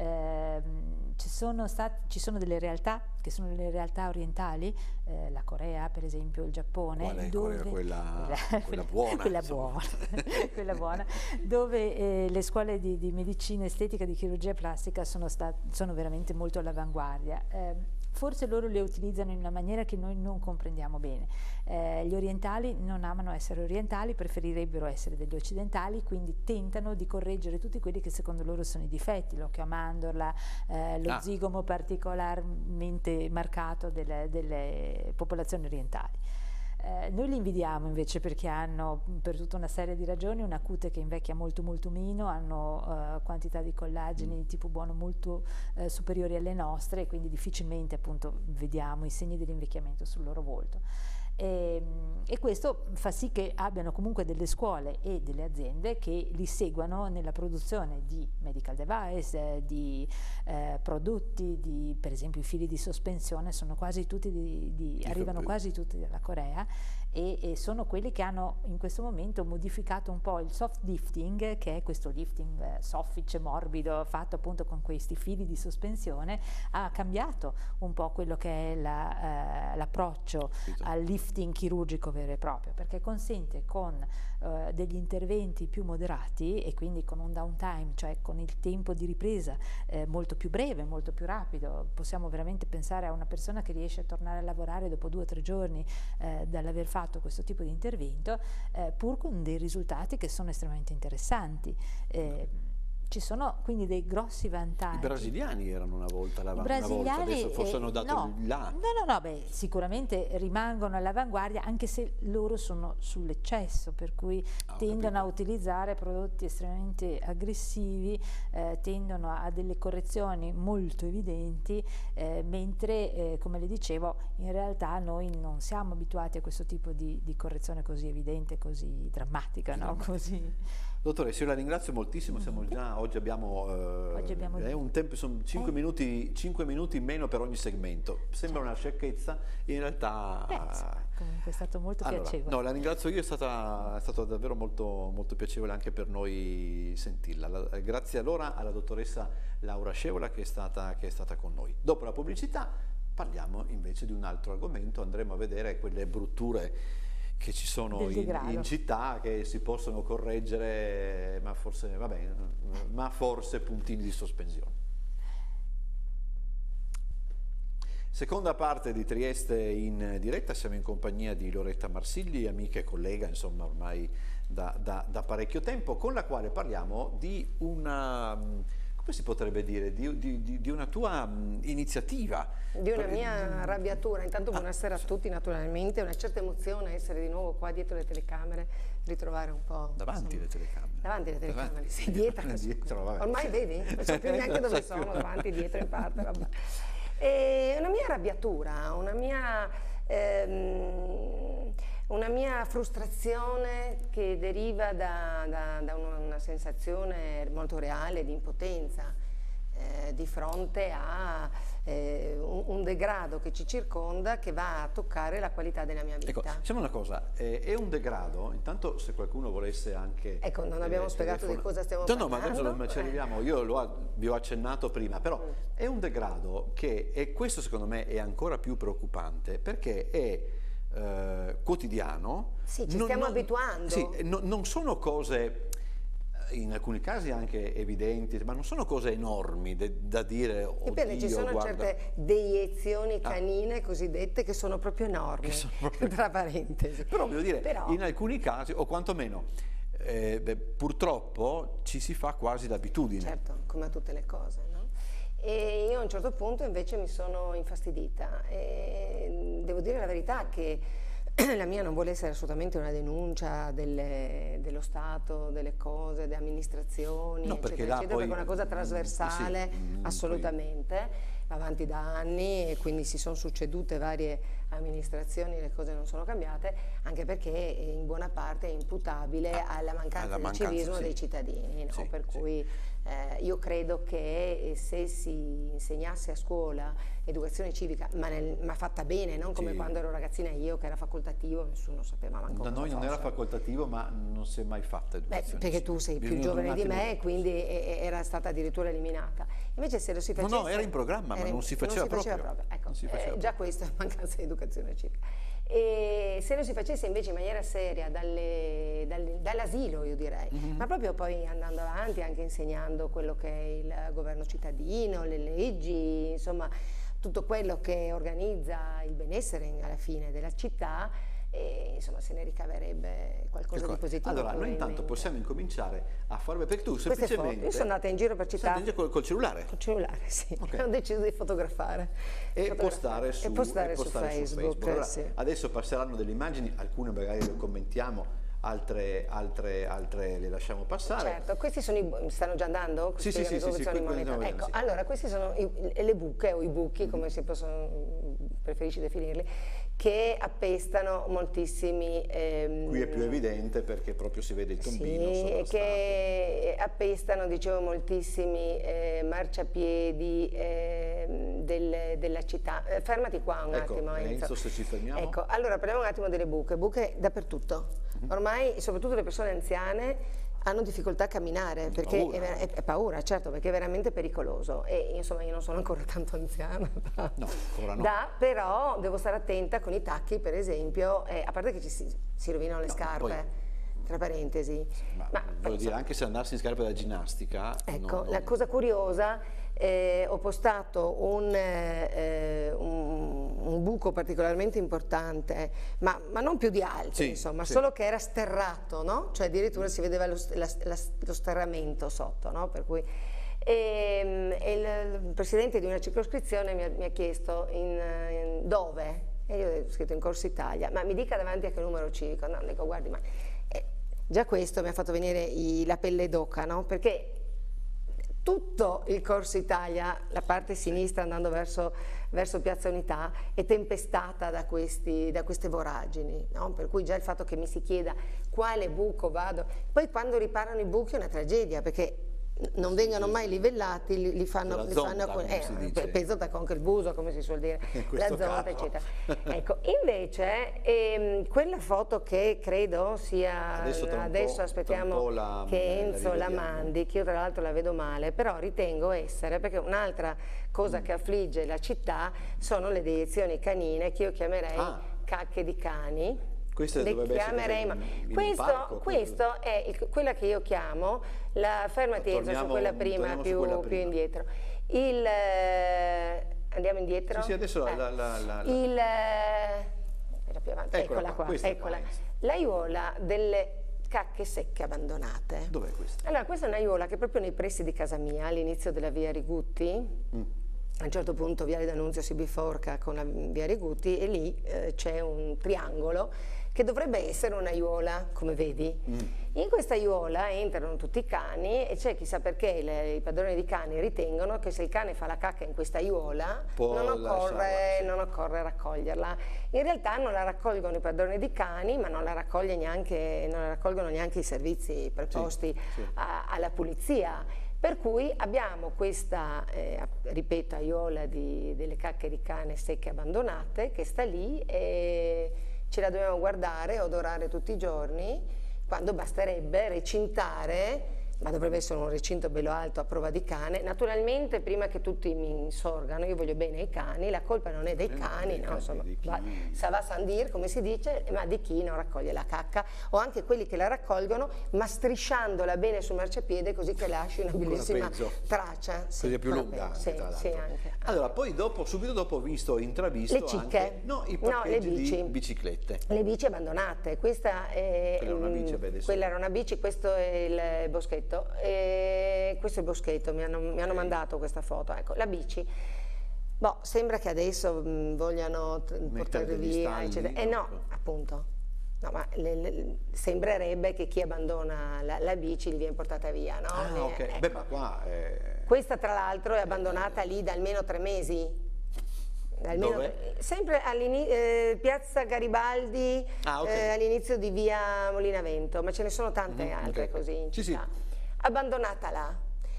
Speaker 3: Eh, ci, sono stati, ci sono delle realtà che sono delle realtà orientali, eh, la Corea per esempio, il Giappone,
Speaker 2: qual è
Speaker 3: dove,
Speaker 2: quella, quella, quella buona,
Speaker 3: quella buona, quella buona dove eh, le scuole di, di medicina estetica, di chirurgia plastica sono, stat, sono veramente molto all'avanguardia. Eh, Forse loro le utilizzano in una maniera che noi non comprendiamo bene. Eh, gli orientali non amano essere orientali, preferirebbero essere degli occidentali, quindi tentano di correggere tutti quelli che secondo loro sono i difetti, l'occhio a mandorla, eh, lo ah. zigomo particolarmente marcato delle, delle popolazioni orientali. Eh, noi li invidiamo invece perché hanno, per tutta una serie di ragioni, una cute che invecchia molto molto meno, hanno uh, quantità di collageni mm. di tipo buono molto uh, superiori alle nostre, e quindi difficilmente appunto vediamo i segni dell'invecchiamento sul loro volto. E, e questo fa sì che abbiano comunque delle scuole e delle aziende che li seguano nella produzione di medical device, eh, di eh, prodotti, di, per esempio i fili di sospensione sono quasi tutti di, di, arrivano quasi tutti dalla Corea, e, e sono quelli che hanno in questo momento modificato un po' il soft lifting, che è questo lifting eh, soffice, morbido, fatto appunto con questi fili di sospensione, ha cambiato un po' quello che è l'approccio la, eh, al lifting chirurgico vero e proprio, perché consente con uh, degli interventi più moderati e quindi con un downtime, cioè con il tempo di ripresa eh, molto più breve, molto più rapido. Possiamo veramente pensare a una persona che riesce a tornare a lavorare dopo due o tre giorni eh, dall'aver fatto questo tipo di intervento, eh, pur con dei risultati che sono estremamente interessanti. Eh, Ci sono quindi dei grossi vantaggi.
Speaker 2: I brasiliani erano una volta all'avanguardia, una volta, adesso forse eh, hanno dato
Speaker 3: no,
Speaker 2: il là.
Speaker 3: No, no, no, beh, sicuramente rimangono all'avanguardia, anche se loro sono sull'eccesso, per cui ah, tendono a utilizzare prodotti estremamente aggressivi, eh, tendono a delle correzioni molto evidenti, eh, mentre, eh, come le dicevo, in realtà noi non siamo abituati a questo tipo di, di correzione così evidente, così drammatica, no? Così.
Speaker 2: Dottore, io la ringrazio moltissimo, siamo già, oggi abbiamo, eh,
Speaker 3: oggi abbiamo
Speaker 2: è un tempo, sono cinque, eh. minuti, cinque minuti in meno per ogni segmento, sembra certo. una sciocchezza, in realtà...
Speaker 3: Beh, insomma, comunque è stato molto
Speaker 2: allora,
Speaker 3: piacevole.
Speaker 2: No, la ringrazio io, è, stata, è stato davvero molto, molto piacevole anche per noi sentirla. La, grazie allora alla dottoressa Laura Scevola che è, stata, che è stata con noi. Dopo la pubblicità parliamo invece di un altro argomento, andremo a vedere quelle brutture che ci sono in, in città, che si possono correggere, ma forse, vabbè, ma forse puntini di sospensione. Seconda parte di Trieste in diretta, siamo in compagnia di Loretta Marsilli, amica e collega, insomma ormai da, da, da parecchio tempo, con la quale parliamo di una, come si potrebbe dire, di, di, di una tua mh, iniziativa.
Speaker 4: Di una mia arrabbiatura. Intanto buonasera a tutti naturalmente, una certa emozione essere di nuovo qua dietro le telecamere, ritrovare un po'...
Speaker 2: Davanti
Speaker 4: insomma,
Speaker 2: le telecamere.
Speaker 4: Davanti alle telecamere,
Speaker 2: Davanti.
Speaker 4: sì, dietro.
Speaker 2: dietro vabbè.
Speaker 4: Ormai vedi? Non so più neanche dove sono, davanti, dietro, in parte, vabbè. E una mia arrabbiatura, una mia... Ehm, una mia frustrazione che deriva da, da, da una, una sensazione molto reale di impotenza eh, di fronte a eh, un, un degrado che ci circonda, che va a toccare la qualità della mia vita.
Speaker 2: Ecco, diciamo una cosa, eh, è un degrado, intanto se qualcuno volesse anche...
Speaker 4: Ecco, non abbiamo eh, spiegato telefona... di cosa stiamo no, parlando.
Speaker 2: No, ma adesso ci arriviamo, io lo, vi ho accennato prima, però mm. è un degrado che, e questo secondo me è ancora più preoccupante, perché è... Eh, quotidiano.
Speaker 4: Sì, ci
Speaker 2: non,
Speaker 4: stiamo
Speaker 2: non,
Speaker 4: abituando.
Speaker 2: Sì, no, non sono cose, in alcuni casi anche evidenti, ma non sono cose enormi de, da dire,
Speaker 4: oddio, ci sono
Speaker 2: guarda...
Speaker 4: certe deiezioni canine ah. cosiddette che sono proprio enormi, sono proprio... tra parentesi.
Speaker 2: Però voglio dire,
Speaker 4: Però...
Speaker 2: in alcuni casi, o quantomeno, eh, beh, purtroppo ci si fa quasi l'abitudine.
Speaker 4: Certo, come a tutte le cose, no? E io a un certo punto invece mi sono infastidita e devo dire la verità che la mia non vuole essere assolutamente una denuncia delle, dello Stato, delle cose, delle amministrazioni,
Speaker 2: no,
Speaker 4: eccetera,
Speaker 2: perché
Speaker 4: eccetera,
Speaker 2: poi,
Speaker 4: perché è una cosa trasversale,
Speaker 2: sì,
Speaker 4: assolutamente,
Speaker 2: poi...
Speaker 4: va avanti da anni e quindi si sono succedute varie amministrazioni, le cose non sono cambiate, anche perché in buona parte è imputabile alla mancanza
Speaker 2: alla
Speaker 4: di
Speaker 2: mancanza,
Speaker 4: civismo
Speaker 2: sì.
Speaker 4: dei cittadini, no?
Speaker 2: Sì,
Speaker 4: per
Speaker 2: sì.
Speaker 4: cui eh, io credo che se si insegnasse a scuola educazione civica, ma, nel, ma fatta bene, non come
Speaker 2: sì.
Speaker 4: quando ero ragazzina io, che era facoltativo, nessuno sapeva manco
Speaker 2: da noi non
Speaker 4: fosse.
Speaker 2: Era facoltativo, ma non si è mai fatta educazione.
Speaker 4: Beh, perché tu sei più giovane di me e quindi era stata addirittura eliminata. Invece se lo si facesse...
Speaker 2: No, no, era in programma, ma non si faceva,
Speaker 4: non si faceva
Speaker 2: proprio.
Speaker 4: proprio. Ecco,
Speaker 2: non si faceva
Speaker 4: eh, già questa è mancanza di educazione civica. E se lo si facesse invece in maniera seria dalle, dalle, dall'asilo, io direi, mm-hmm. ma proprio poi andando avanti, anche insegnando quello che è il governo cittadino, le leggi, insomma tutto quello che organizza il benessere alla fine della città, e insomma se ne ricaverebbe qualcosa ecco, di positivo.
Speaker 2: Allora noi intanto possiamo incominciare a fare, perché tu semplicemente
Speaker 4: io sono andata in giro per città
Speaker 2: col, col cellulare
Speaker 4: col cellulare sì okay. ho deciso di fotografare
Speaker 2: e
Speaker 4: fotografare.
Speaker 2: postare su,
Speaker 4: e postare
Speaker 2: e postare
Speaker 4: su
Speaker 2: su
Speaker 4: Facebook,
Speaker 2: Facebook. Allora,
Speaker 4: sì.
Speaker 2: Adesso passeranno delle immagini, alcune magari le commentiamo, altre, altre, altre le lasciamo passare.
Speaker 4: Certo, questi sono i, stanno già andando?
Speaker 2: Sì, sì, sì, sì, sì,
Speaker 4: sono
Speaker 2: qui,
Speaker 4: ecco,
Speaker 2: sì.
Speaker 4: allora questi sono i, le buche o i buchi, mm-hmm. come si possono, preferisci definirli, che appestano moltissimi... Ehm,
Speaker 2: qui è più evidente perché proprio si vede il tombino
Speaker 4: sì, che appestano, dicevo, moltissimi eh, marciapiedi eh, del, della città. Eh, fermati qua un
Speaker 2: ecco,
Speaker 4: attimo Enzo.
Speaker 2: Enzo, se ci fermiamo.
Speaker 4: Ecco, allora parliamo un attimo delle buche, buche dappertutto. Mm-hmm. Ormai, soprattutto le persone anziane, hanno difficoltà a camminare perché
Speaker 2: paura.
Speaker 4: È, è, è paura, certo, perché è veramente pericoloso e insomma io non sono ancora tanto anziana da,
Speaker 2: no, ancora no.
Speaker 4: da, però devo stare attenta con i tacchi, per esempio, eh, a parte che ci si, si rovinano le no, scarpe, poi, tra parentesi.
Speaker 2: Ma,
Speaker 4: ma
Speaker 2: voglio
Speaker 4: eh,
Speaker 2: dire, anche se andassi in scarpe da ginnastica.
Speaker 4: Ecco,
Speaker 2: non,
Speaker 4: la cosa curiosa, eh, ho postato un, eh, un, un buco particolarmente importante, ma, ma non più di altri, sì, insomma, sì. solo che era sterrato, no? Cioè addirittura si vedeva lo, la, la, lo sterramento sotto, no? Per cui, e, e il presidente di una circoscrizione mi ha, mi ha chiesto in, in dove? E io ho scritto in Corso Italia, ma mi dica davanti a che numero civico? No, dico, guardi, ma eh, già questo mi ha fatto venire i, la pelle d'oca, no? Perché tutto il Corso Italia, la parte sinistra andando verso, verso Piazza Unità, è tempestata da, questi, da queste voragini, no? Per cui già il fatto che mi si chieda quale buco vado, poi quando riparano i buchi è una tragedia, perché non vengono mai livellati, li, li fanno, li
Speaker 2: zonta,
Speaker 4: fanno eh, pezzota con il buso, come si suol dire, la zonta, caso. eccetera. Ecco, invece ehm, quella foto che credo sia,
Speaker 2: adesso,
Speaker 4: adesso aspettiamo la, che Enzo la, la mandi, che io tra l'altro la vedo male, però ritengo essere, perché un'altra cosa mm. che affligge la città sono le deiezioni canine, che io chiamerei ah. cacche di cani.
Speaker 2: Questa
Speaker 4: le chiamerei,
Speaker 2: in, in
Speaker 4: questo,
Speaker 2: parco,
Speaker 4: questo è il, quella che io chiamo la fermati Enzo su quella prima, più,
Speaker 2: quella
Speaker 4: più
Speaker 2: prima.
Speaker 4: indietro. Il, eh, andiamo indietro?
Speaker 2: Sì, sì, adesso
Speaker 4: eh.
Speaker 2: la, la, la, la.
Speaker 4: Il, era più avanti, eccola, eccola qua, qua eccola. L'aiuola delle cacche secche abbandonate.
Speaker 2: Dov'è questa?
Speaker 4: Allora, questa è un'aiuola che è proprio nei pressi di casa mia, all'inizio della via Rigutti. Mm. A un certo punto Viale D'Annunzio si biforca con la via Rigutti e lì eh, c'è un triangolo che dovrebbe essere un'aiuola, come vedi. Mm. In questa aiuola entrano tutti i cani e c'è chissà perché le, i padroni di cani ritengono che se il cane fa la cacca in questa aiuola non occorre, sì. non occorre raccoglierla. In realtà non la raccolgono i padroni di cani, ma non la, raccoglie neanche, non la raccolgono neanche i servizi preposti sì, sì. A, alla pulizia. Per cui abbiamo questa, eh, ripeto, aiuola di, delle cacche di cane secche abbandonate che sta lì e ce la dobbiamo guardare, odorare tutti i giorni, quando basterebbe recintare, ma dovrebbe essere un recinto bello alto a prova di cane. Naturalmente, prima che tutti mi insorgano, io voglio bene ai cani, la colpa non è dei cani, no? Insomma, ça va sans dire, come si dice, ma di chi non raccoglie la cacca, o anche quelli che la raccolgono, ma strisciandola bene sul marciapiede così che lasci una bellissima traccia.
Speaker 2: Sì, così è più lunga.
Speaker 4: Sì, sì, anche.
Speaker 2: Allora, poi dopo, subito dopo ho visto, intravisto
Speaker 4: le cicche.
Speaker 2: Anche, no, i parcheggi
Speaker 4: no, le bici.
Speaker 2: di biciclette.
Speaker 4: Le bici abbandonate, questa è,
Speaker 2: quella, una bici, beh,
Speaker 4: quella era una bici, questo è il boschetto. E questo è il boschetto, mi hanno, mi hanno mandato questa foto, ecco, la bici. Boh, sembra che adesso mh, vogliano portare via, eccetera. Eh no, appunto. No, ma le, le, sembrerebbe che chi abbandona la, la bici gli viene portata via, no?
Speaker 2: Ah, ok.
Speaker 4: Ecco.
Speaker 2: Beh, ma qua è...
Speaker 4: Questa tra l'altro è abbandonata lì da almeno tre mesi. Almeno,
Speaker 2: dove?
Speaker 4: Sempre all'inizio, eh, piazza Garibaldi,
Speaker 2: ah, okay.
Speaker 4: eh, all'inizio di via Molinavento, ma ce ne sono tante mm, altre okay. così in
Speaker 2: sì,
Speaker 4: città. Sì. Abbandonata là.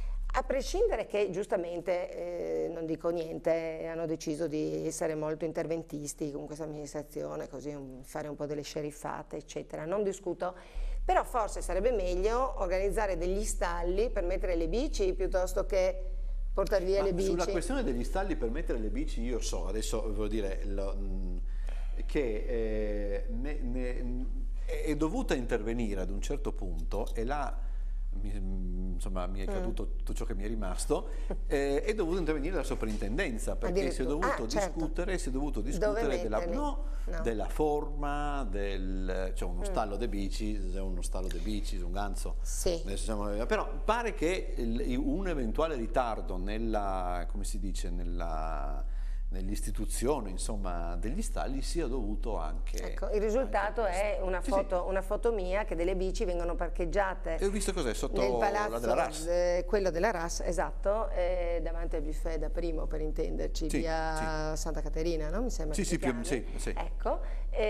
Speaker 4: A prescindere che giustamente, eh, non dico niente, hanno deciso di essere molto interventisti con questa amministrazione, così un, fare un po' delle sceriffate, eccetera, non discuto, però forse sarebbe meglio organizzare degli stalli per mettere le bici piuttosto che portare via
Speaker 2: Ma
Speaker 4: le bici.
Speaker 2: Sulla questione degli stalli per mettere le bici io so, adesso voglio dire, lo, mh, che eh, ne, ne, è dovuta intervenire ad un certo punto e là mi, insomma mi è caduto mm. tutto ciò che mi è rimasto, eh, è dovuto intervenire la soprintendenza perché si è dovuto
Speaker 4: ah,
Speaker 2: discutere, certo. si è dovuto discutere della, no, no. della forma, del, cioè uno mm. stallo de bici, uno stallo de bici, un ganzo,
Speaker 4: sì.
Speaker 2: siamo, però pare che il, un eventuale ritardo nella, come si dice, nella nell'istituzione insomma degli stalli sia dovuto anche
Speaker 4: ecco il risultato è una foto, sì, sì. una foto mia che delle bici vengono parcheggiate
Speaker 2: e ho visto cos'è sotto
Speaker 4: nel palazzo
Speaker 2: la della R A S
Speaker 4: eh, quello della R A S esatto eh, davanti al buffet da Primo per intenderci
Speaker 2: sì,
Speaker 4: via
Speaker 2: sì.
Speaker 4: Santa Caterina no? Mi sembra
Speaker 2: sì sì, più, sì, sì
Speaker 4: ecco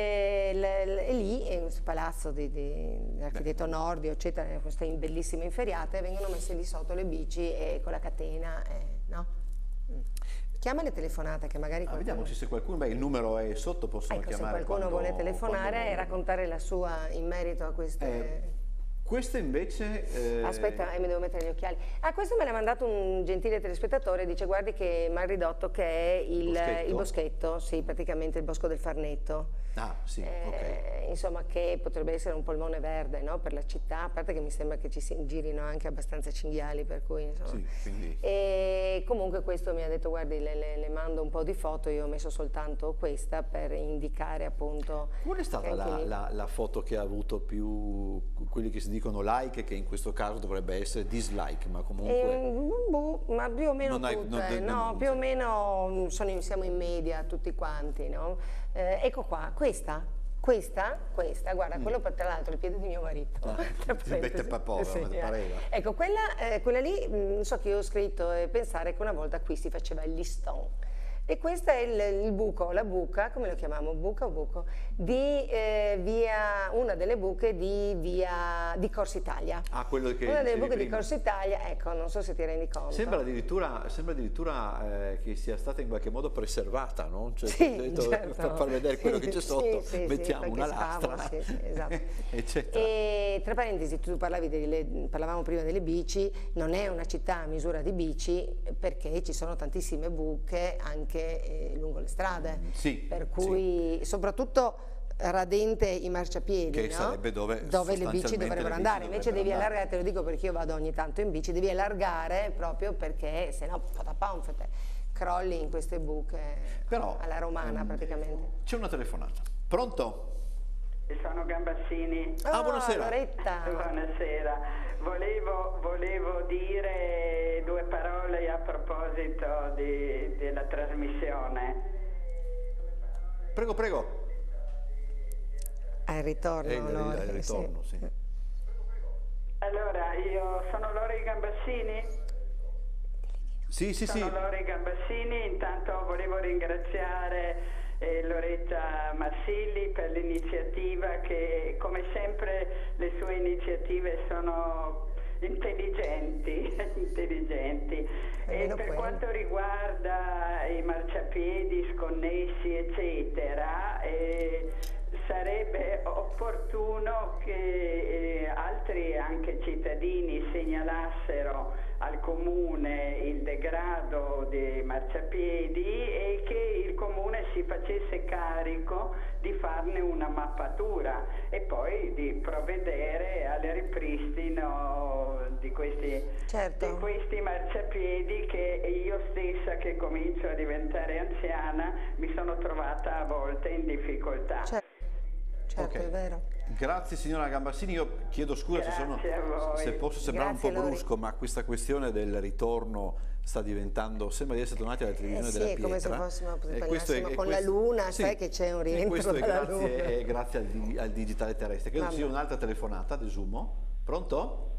Speaker 4: e, le, e lì è un palazzo di, di, dell'architetto Nordio eccetera queste bellissime inferriate vengono messe lì sotto le bici e con la catena eh, no? Mm. Chiama le telefonate che magari
Speaker 2: qualcuno... ah, vediamo se qualcuno, beh il numero è sotto, possono
Speaker 4: ecco,
Speaker 2: chiamare
Speaker 4: se qualcuno
Speaker 2: quando,
Speaker 4: vuole telefonare
Speaker 2: quando...
Speaker 4: e raccontare la sua in merito a queste...
Speaker 2: Eh, queste invece... Eh...
Speaker 4: Aspetta, eh, mi devo mettere gli occhiali. Ah, questo me l'ha mandato un gentile telespettatore, dice guardi che mal ridotto che è il boschetto, il boschetto sì, praticamente il bosco del Farnetto.
Speaker 2: Ah, sì,
Speaker 4: eh,
Speaker 2: ok.
Speaker 4: Insomma, che potrebbe essere un polmone verde, no, per la città, a parte che mi sembra che ci si girino anche abbastanza cinghiali, per cui insomma.
Speaker 2: Sì, quindi...
Speaker 4: E comunque questo mi ha detto guardi le, le, le mando un po' di foto, io ho messo soltanto questa per indicare appunto...
Speaker 2: Qual è stata la, la, la foto che ha avuto più quelli che si dicono like, che in questo caso dovrebbe essere dislike, ma comunque...
Speaker 4: Eh, boh, ma più o meno
Speaker 2: non
Speaker 4: tutte,
Speaker 2: hai, non,
Speaker 4: no,
Speaker 2: non,
Speaker 4: più o meno sono in, siamo in media tutti quanti, no? Eh, ecco qua, questa, questa, questa, guarda, mm. quello tra l'altro il piede di mio marito.
Speaker 2: Ah, mette papora, sì, mi pareva.
Speaker 4: Ecco, quella, eh, quella lì, non so che io ho scritto e pensare che una volta qui si faceva il liston. E questo è il, il buco, la buca, come lo chiamiamo, buca o buco, di eh, via, una delle buche di via di Corsa Italia.
Speaker 2: Ah, quello che
Speaker 4: Una delle buche
Speaker 2: prima.
Speaker 4: di Corsa Italia, ecco, non so se ti rendi conto.
Speaker 2: Sembra addirittura, sembra addirittura eh, che sia stata in qualche modo preservata, no? Cioè,
Speaker 4: sì,
Speaker 2: detto,
Speaker 4: certo.
Speaker 2: Per far vedere
Speaker 4: sì,
Speaker 2: quello che c'è sotto,
Speaker 4: sì, sì,
Speaker 2: mettiamo
Speaker 4: sì,
Speaker 2: una lastra,
Speaker 4: stavano, sì, sì, esatto.
Speaker 2: eccetera.
Speaker 4: E tra parentesi, tu parlavi delle, parlavamo prima delle bici, non è una città a misura di bici perché ci sono tantissime buche anche eh, lungo le strade,
Speaker 2: sì,
Speaker 4: per cui
Speaker 2: sì.
Speaker 4: soprattutto radente i marciapiedi,
Speaker 2: che
Speaker 4: no?
Speaker 2: sarebbe dove,
Speaker 4: dove le bici dovrebbero andare, invece devi
Speaker 2: andare.
Speaker 4: allargare, te lo dico perché io vado ogni tanto in bici, devi allargare proprio perché sennò patapamfete, crolli in queste buche. Però, alla romana um, praticamente.
Speaker 2: C'è una telefonata. Pronto?
Speaker 5: Sono Gambassini.
Speaker 2: Ah, buonasera.
Speaker 4: Loretta.
Speaker 5: Buonasera. Volevo, volevo dire due parole a proposito di, della trasmissione.
Speaker 2: Prego, prego.
Speaker 4: Al ritorno.
Speaker 2: È il,
Speaker 4: Lore,
Speaker 2: il ritorno, sì. sì.
Speaker 5: Allora, io sono Lore Gambassini.
Speaker 2: Sì, sì,
Speaker 5: sono
Speaker 2: sì.
Speaker 5: Lore Gambassini. Intanto volevo ringraziare eh, Loretta Marsilli per l'iniziativa, che come sempre le sue iniziative sono intelligenti, intelligenti. E per
Speaker 4: quello.
Speaker 5: quanto riguarda i marciapiedi sconnessi eccetera, eh, sarebbe opportuno che eh, altri anche cittadini segnalassero al comune il degrado dei marciapiedi e che il comune si facesse carico di farne una mappatura e poi di provvedere al ripristino di questi,
Speaker 4: certo.
Speaker 5: di questi marciapiedi, che io stessa, che comincio a diventare anziana, mi sono trovata a volte in difficoltà.
Speaker 4: Certo, certo
Speaker 2: Okay.
Speaker 4: è vero.
Speaker 2: Grazie signora Gambassini, io chiedo scusa se, sono,
Speaker 5: Grazie a voi.
Speaker 2: se posso sembrare
Speaker 4: Grazie,
Speaker 2: un po'
Speaker 4: Lori.
Speaker 2: brusco, ma questa questione del ritorno sta diventando, sembra di essere tornati alla televisione
Speaker 4: Eh sì,
Speaker 2: della
Speaker 4: è
Speaker 2: Pietra.
Speaker 4: come se fossimo,
Speaker 2: E questo è-
Speaker 4: tornassimo
Speaker 2: e
Speaker 4: con la
Speaker 2: questo-
Speaker 4: Luna,
Speaker 2: sì,
Speaker 4: sai che c'è un
Speaker 2: e
Speaker 4: rientro
Speaker 2: questo è
Speaker 4: dalla
Speaker 2: grazie,
Speaker 4: Luna.
Speaker 2: è grazie al, di- al digitale terrestre. Credo ci sia
Speaker 4: Vabbè.
Speaker 2: un'altra telefonata, desumo. Pronto?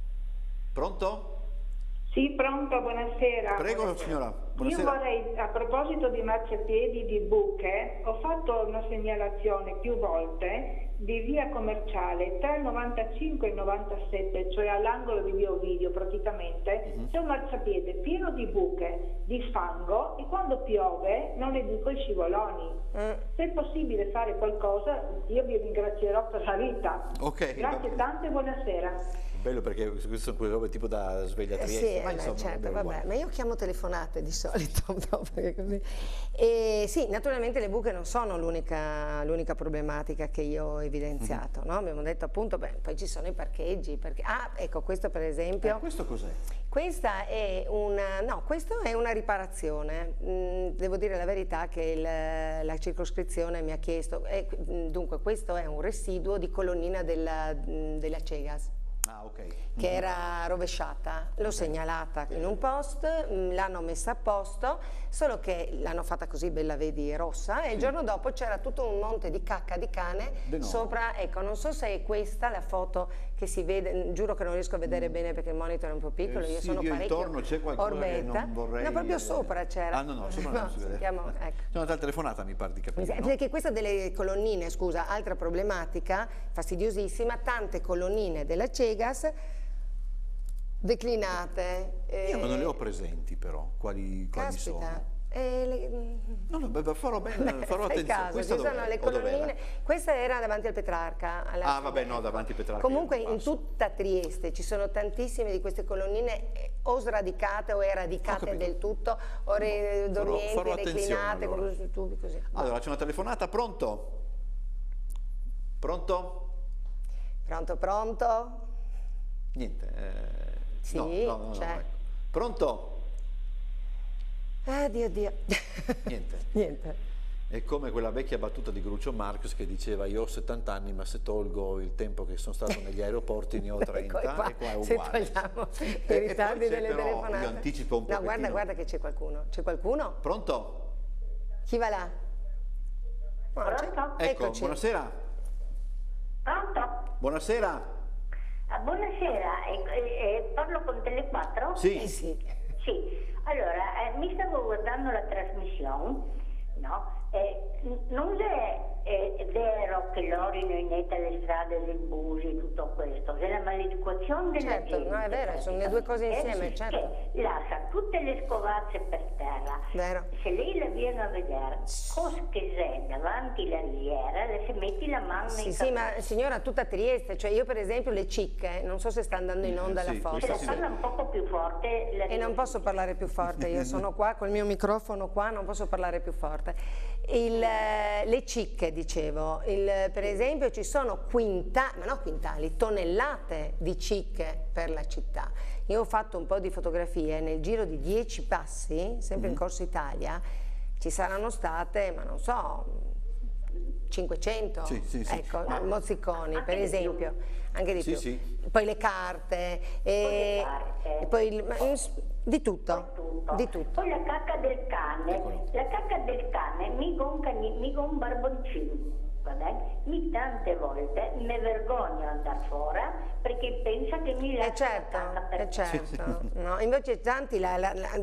Speaker 2: Pronto?
Speaker 6: Sì, pronto, buonasera.
Speaker 2: Prego
Speaker 6: Buonasera.
Speaker 2: signora, buonasera.
Speaker 6: Io vorrei, a proposito di marciapiedi di buche, ho fatto una segnalazione più volte di via commerciale tra il novantacinque e il novantasette, cioè all'angolo di via Ovidio praticamente,
Speaker 2: Mhm.
Speaker 6: c'è un marciapiede pieno di buche, di fango, e quando piove non le dico i scivoloni.
Speaker 4: Mm.
Speaker 6: Se è possibile fare qualcosa, io vi ringrazierò per la vita.
Speaker 2: Ok,
Speaker 6: Grazie
Speaker 2: va-
Speaker 6: tante e buonasera.
Speaker 2: Bello perché queste sono quelle robe tipo da sveglia
Speaker 4: Eh
Speaker 2: Trieste,
Speaker 4: sì,
Speaker 2: ma
Speaker 4: eh,
Speaker 2: insomma,
Speaker 4: certo,
Speaker 2: vabbè,
Speaker 4: vabbè,
Speaker 2: uguale.
Speaker 4: ma io chiamo telefonate di solito, no, perché così. E sì, naturalmente le buche non sono l'unica l'unica problematica che io ho evidenziato, no? Abbiamo detto appunto, beh, poi ci sono i parcheggi, perché, ah, ecco, questo per esempio.
Speaker 2: Eh, questo cos'è?
Speaker 4: Questa è una, no, questo è una riparazione. Mm, devo dire la verità che il- la circoscrizione mi ha chiesto, eh, dunque questo è un residuo di colonnina della, della Cegas,
Speaker 2: Ah, ok.
Speaker 4: che era rovesciata, l'ho segnalata in un post, mh, l'hanno messa a posto, solo che l'hanno fatta così bella, vedi, rossa, e il giorno dopo c'era tutto un monte di cacca di cane
Speaker 2: De no.
Speaker 4: sopra, ecco, non so se è questa la foto che si vede, giuro che non riesco a vedere bene perché il monitor è un po' piccolo,
Speaker 2: Eh,
Speaker 4: io
Speaker 2: sì,
Speaker 4: sono
Speaker 2: io
Speaker 4: parecchio
Speaker 2: intorno c'è qualcosa che
Speaker 4: orbetta.
Speaker 2: non vorrei...
Speaker 4: No, proprio sopra c'era.
Speaker 2: Ah, no, no, sopra non si vede.
Speaker 4: sentiamo, ecco.
Speaker 2: C'è un'altra telefonata, mi pare di capire, no?
Speaker 4: Perché questa delle colonnine, scusa, altra problematica, fastidiosissima, tante colonnine della Cegas declinate. eh,
Speaker 2: Io non le ho presenti però, quali, quali
Speaker 4: Caspita.
Speaker 2: sono.
Speaker 4: eh, le-
Speaker 2: No, no, beh, farò, bene, farò
Speaker 4: fai
Speaker 2: attenzione.
Speaker 4: caso,
Speaker 2: Questa
Speaker 4: ci sono
Speaker 2: dov'era?
Speaker 4: le
Speaker 2: O dov'era?
Speaker 4: colonnine, questa era davanti al Petrarca. alla
Speaker 2: Ah,
Speaker 4: fine.
Speaker 2: vabbè, no, davanti a Petrarca
Speaker 4: Comunque
Speaker 2: io non
Speaker 4: in
Speaker 2: passo.
Speaker 4: tutta Trieste ci sono tantissime di queste colonnine eh, o sradicate o eradicate
Speaker 2: capito.
Speaker 4: del tutto, o re-
Speaker 2: Farò-
Speaker 4: dormienti,
Speaker 2: farò attenzione,
Speaker 4: reclinate,
Speaker 2: allora.
Speaker 4: con i tubi così.
Speaker 2: Allora, c'è una telefonata, pronto? Pronto?
Speaker 4: Pronto, pronto?
Speaker 2: Niente. eh,
Speaker 4: Sì,
Speaker 2: no, no, no, no,
Speaker 4: c'è.
Speaker 2: ecco. Pronto?
Speaker 4: Ah, Dio, Dio.
Speaker 2: Niente.
Speaker 4: Niente.
Speaker 2: È come quella vecchia battuta di Groucho Marx che diceva io ho settanta anni ma se tolgo il tempo che sono stato negli aeroporti ne ho trenta,
Speaker 4: Ecco, qua,
Speaker 2: e qua è
Speaker 4: se
Speaker 2: uguale.
Speaker 4: togliamo
Speaker 2: E-
Speaker 4: i
Speaker 2: e
Speaker 4: ritardi
Speaker 2: poi c'è
Speaker 4: delle
Speaker 2: però,
Speaker 4: telefonate.
Speaker 2: io anticipo un
Speaker 4: No,
Speaker 2: pochettino.
Speaker 4: guarda, guarda che c'è qualcuno. C'è qualcuno?
Speaker 2: Pronto?
Speaker 4: Chi va là? No, c'è-
Speaker 5: Pronto?
Speaker 2: Ecco,
Speaker 4: Eccoci.
Speaker 2: buonasera.
Speaker 7: Pronto?
Speaker 2: Buonasera.
Speaker 7: Ah, buonasera, e, e- e parlo con Telequattro?
Speaker 2: Sì.
Speaker 4: Eh sì.
Speaker 7: Sì, allora, eh, mi stavo guardando la trasmissione, no? Eh, n- non è, è- è vero che l'orino inetta le strade del Busi e tutto questo, è la maleducazione della
Speaker 4: Certo,
Speaker 7: gente.
Speaker 4: no, è vero, sono le due cose insieme,
Speaker 7: eh,
Speaker 4: certo.
Speaker 7: Che lascia tutte le scovazze per terra.
Speaker 4: Vero.
Speaker 7: Se lei la viene a vedere, cos che c'è davanti la riviera, le se metti la mano
Speaker 4: Sì,
Speaker 7: in
Speaker 4: sì, ma signora, tutta Trieste, cioè io per esempio le cicche, non so se sta andando in onda
Speaker 2: Eh, sì,
Speaker 4: la foto.
Speaker 7: Se
Speaker 2: questa
Speaker 7: la
Speaker 2: sì.
Speaker 7: parla un poco più forte la
Speaker 4: E non posso parlare più forte, io sono qua col mio microfono qua, non posso parlare più forte. Il, eh, le cicche, dicevo, il- per esempio ci sono quintali, ma no quintali, tonnellate di cicche per la città. Io ho fatto un po' di fotografie, nel giro di dieci passi, sempre in Corso Italia, ci saranno state, ma non so, cinquecento,
Speaker 2: sì, sì, sì.
Speaker 4: ecco, mozziconi
Speaker 5: Anche
Speaker 4: per
Speaker 5: di
Speaker 4: esempio, anche di
Speaker 2: Sì,
Speaker 4: più.
Speaker 2: sì.
Speaker 4: Poi le carte, e,
Speaker 5: le carte.
Speaker 4: e poi il, di tutto,
Speaker 5: tutto.
Speaker 4: di tutto.
Speaker 5: Poi la cacca del cane,
Speaker 2: Eccolo.
Speaker 5: la cacca del cane, mica un, cani, mica un barboncino, va bene? Mi tante volte mi vergogno andare fuori perché pensa che mi
Speaker 4: Eh
Speaker 5: lascia
Speaker 4: certo,
Speaker 5: la cacca per
Speaker 4: eh certo. No, invece tanti la, la, la,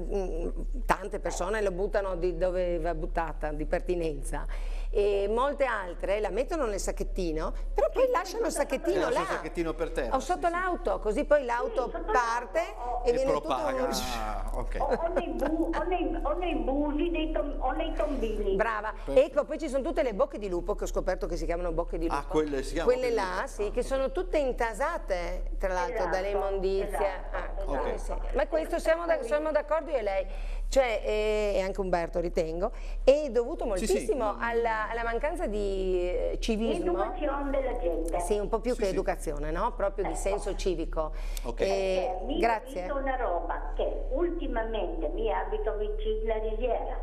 Speaker 4: tante persone lo buttano di dove va buttata, di pertinenza, e molte altre la mettono nel sacchettino, però poi lasciano il sacchettino
Speaker 2: Lascia
Speaker 4: là,
Speaker 2: il sacchettino per terra,
Speaker 4: o sotto
Speaker 2: sì, sì.
Speaker 4: l'auto, così poi l'auto
Speaker 5: Sì, sotto
Speaker 4: parte
Speaker 5: l'auto.
Speaker 4: e,
Speaker 2: E
Speaker 4: viene
Speaker 2: propaga.
Speaker 4: tutto...
Speaker 2: Ah, ok.
Speaker 5: O, o, nei bu, o, nei, o nei busi dei tom, o nei tombini.
Speaker 4: Brava, ecco, poi ci sono tutte le bocche di lupo, che ho scoperto che si chiamano bocche di lupo.
Speaker 2: Ah, quelle si chiamano
Speaker 4: Quelle
Speaker 2: bocche di
Speaker 4: là,
Speaker 2: lupo.
Speaker 4: sì, che sono tutte intasate, tra l'altro,
Speaker 5: Esatto,
Speaker 4: dall'immondizia.
Speaker 5: esatto,
Speaker 4: Ah,
Speaker 5: esatto.
Speaker 2: Ok.
Speaker 4: sì. Ma questo siamo, da- siamo d'accordo io e lei, cioè, eh, e anche Umberto ritengo, è dovuto
Speaker 2: Sì, sì,
Speaker 4: moltissimo
Speaker 2: no,
Speaker 4: alla, alla mancanza di eh, civismo.
Speaker 5: L'educazione della gente.
Speaker 4: Sì, un po' più
Speaker 2: Sì,
Speaker 4: che
Speaker 2: sì.
Speaker 4: educazione, no? Proprio di senso civico.
Speaker 2: Ok.
Speaker 4: Eh,
Speaker 5: Perché mi ho
Speaker 4: grazie.
Speaker 5: visto una roba che ultimamente mi abito vicino alla risiera.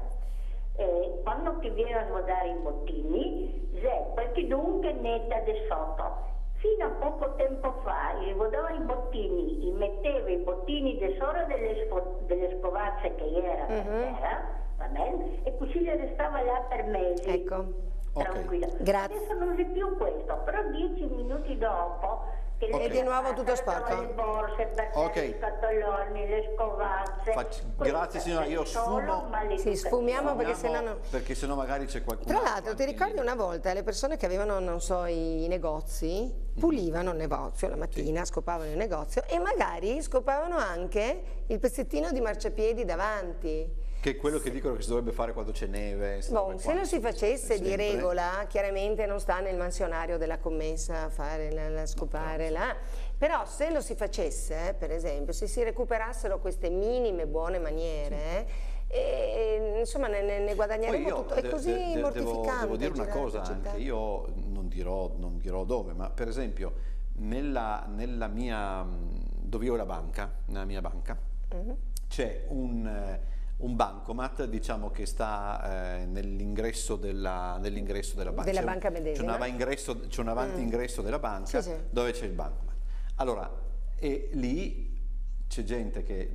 Speaker 5: Eh, quando ti viene a dare i bottini, c'è qualche dunque netta di sotto. Fino a poco tempo fa gli guardava i bottini, gli metteva i bottini di sopra delle, sco- delle scovazze che era per terra, va bene? E così le restava là per mesi.
Speaker 4: Ecco.
Speaker 5: Tranquilla.
Speaker 4: Grazie.
Speaker 5: Adesso non c'è più questo, però dieci minuti dopo che
Speaker 2: Ok.
Speaker 5: lei
Speaker 2: E di
Speaker 4: nuovo tutto sporco.
Speaker 5: le borse, per
Speaker 2: Ok.
Speaker 5: i scatoloni, le scovazze.
Speaker 2: Facci-
Speaker 5: Questo
Speaker 2: grazie signora, io
Speaker 5: è solo
Speaker 2: sfumo.
Speaker 5: maleducazione.
Speaker 4: Sì, sfumiamo perché sennò
Speaker 2: Sfumiamo,
Speaker 4: no.
Speaker 2: perché sennò magari c'è qualcuno.
Speaker 4: Tra l'altro ti ricordi una volta le persone che avevano, non so, i negozi, pulivano il negozio la mattina, scopavano il negozio e magari scopavano anche il pezzettino di marciapiedi davanti.
Speaker 2: Che è quello che dicono che si dovrebbe fare quando c'è neve. queste
Speaker 4: Boh,
Speaker 2: robe
Speaker 4: se
Speaker 2: qua.
Speaker 4: lo si facesse di
Speaker 2: Sempre.
Speaker 4: regola, chiaramente non sta nel mansionario della commessa fare la, la scopare là, però se lo si facesse, per esempio, se si recuperassero queste minime buone maniere, e, insomma ne, ne- ne guadagneremo
Speaker 2: Poi io
Speaker 4: tutto. È
Speaker 2: de-
Speaker 4: così
Speaker 2: de- de- devo,
Speaker 4: mortificante.
Speaker 2: devo dire una
Speaker 4: girare
Speaker 2: cosa
Speaker 4: per città.
Speaker 2: anche, io non dirò, non dirò dove, ma per esempio nella, nella mia, dove io ho la banca, nella mia banca,
Speaker 4: Mhm.
Speaker 2: c'è un, eh, un bancomat, diciamo, che sta eh, nell'ingresso della, nell'ingresso della banca.
Speaker 4: Della
Speaker 2: C'è un-
Speaker 4: banca medesima?
Speaker 2: C'è un avanti-ingresso, c'è un avanti-ingresso della banca
Speaker 4: Sì, sì.
Speaker 2: dove c'è il bancomat. Allora, e lì c'è gente che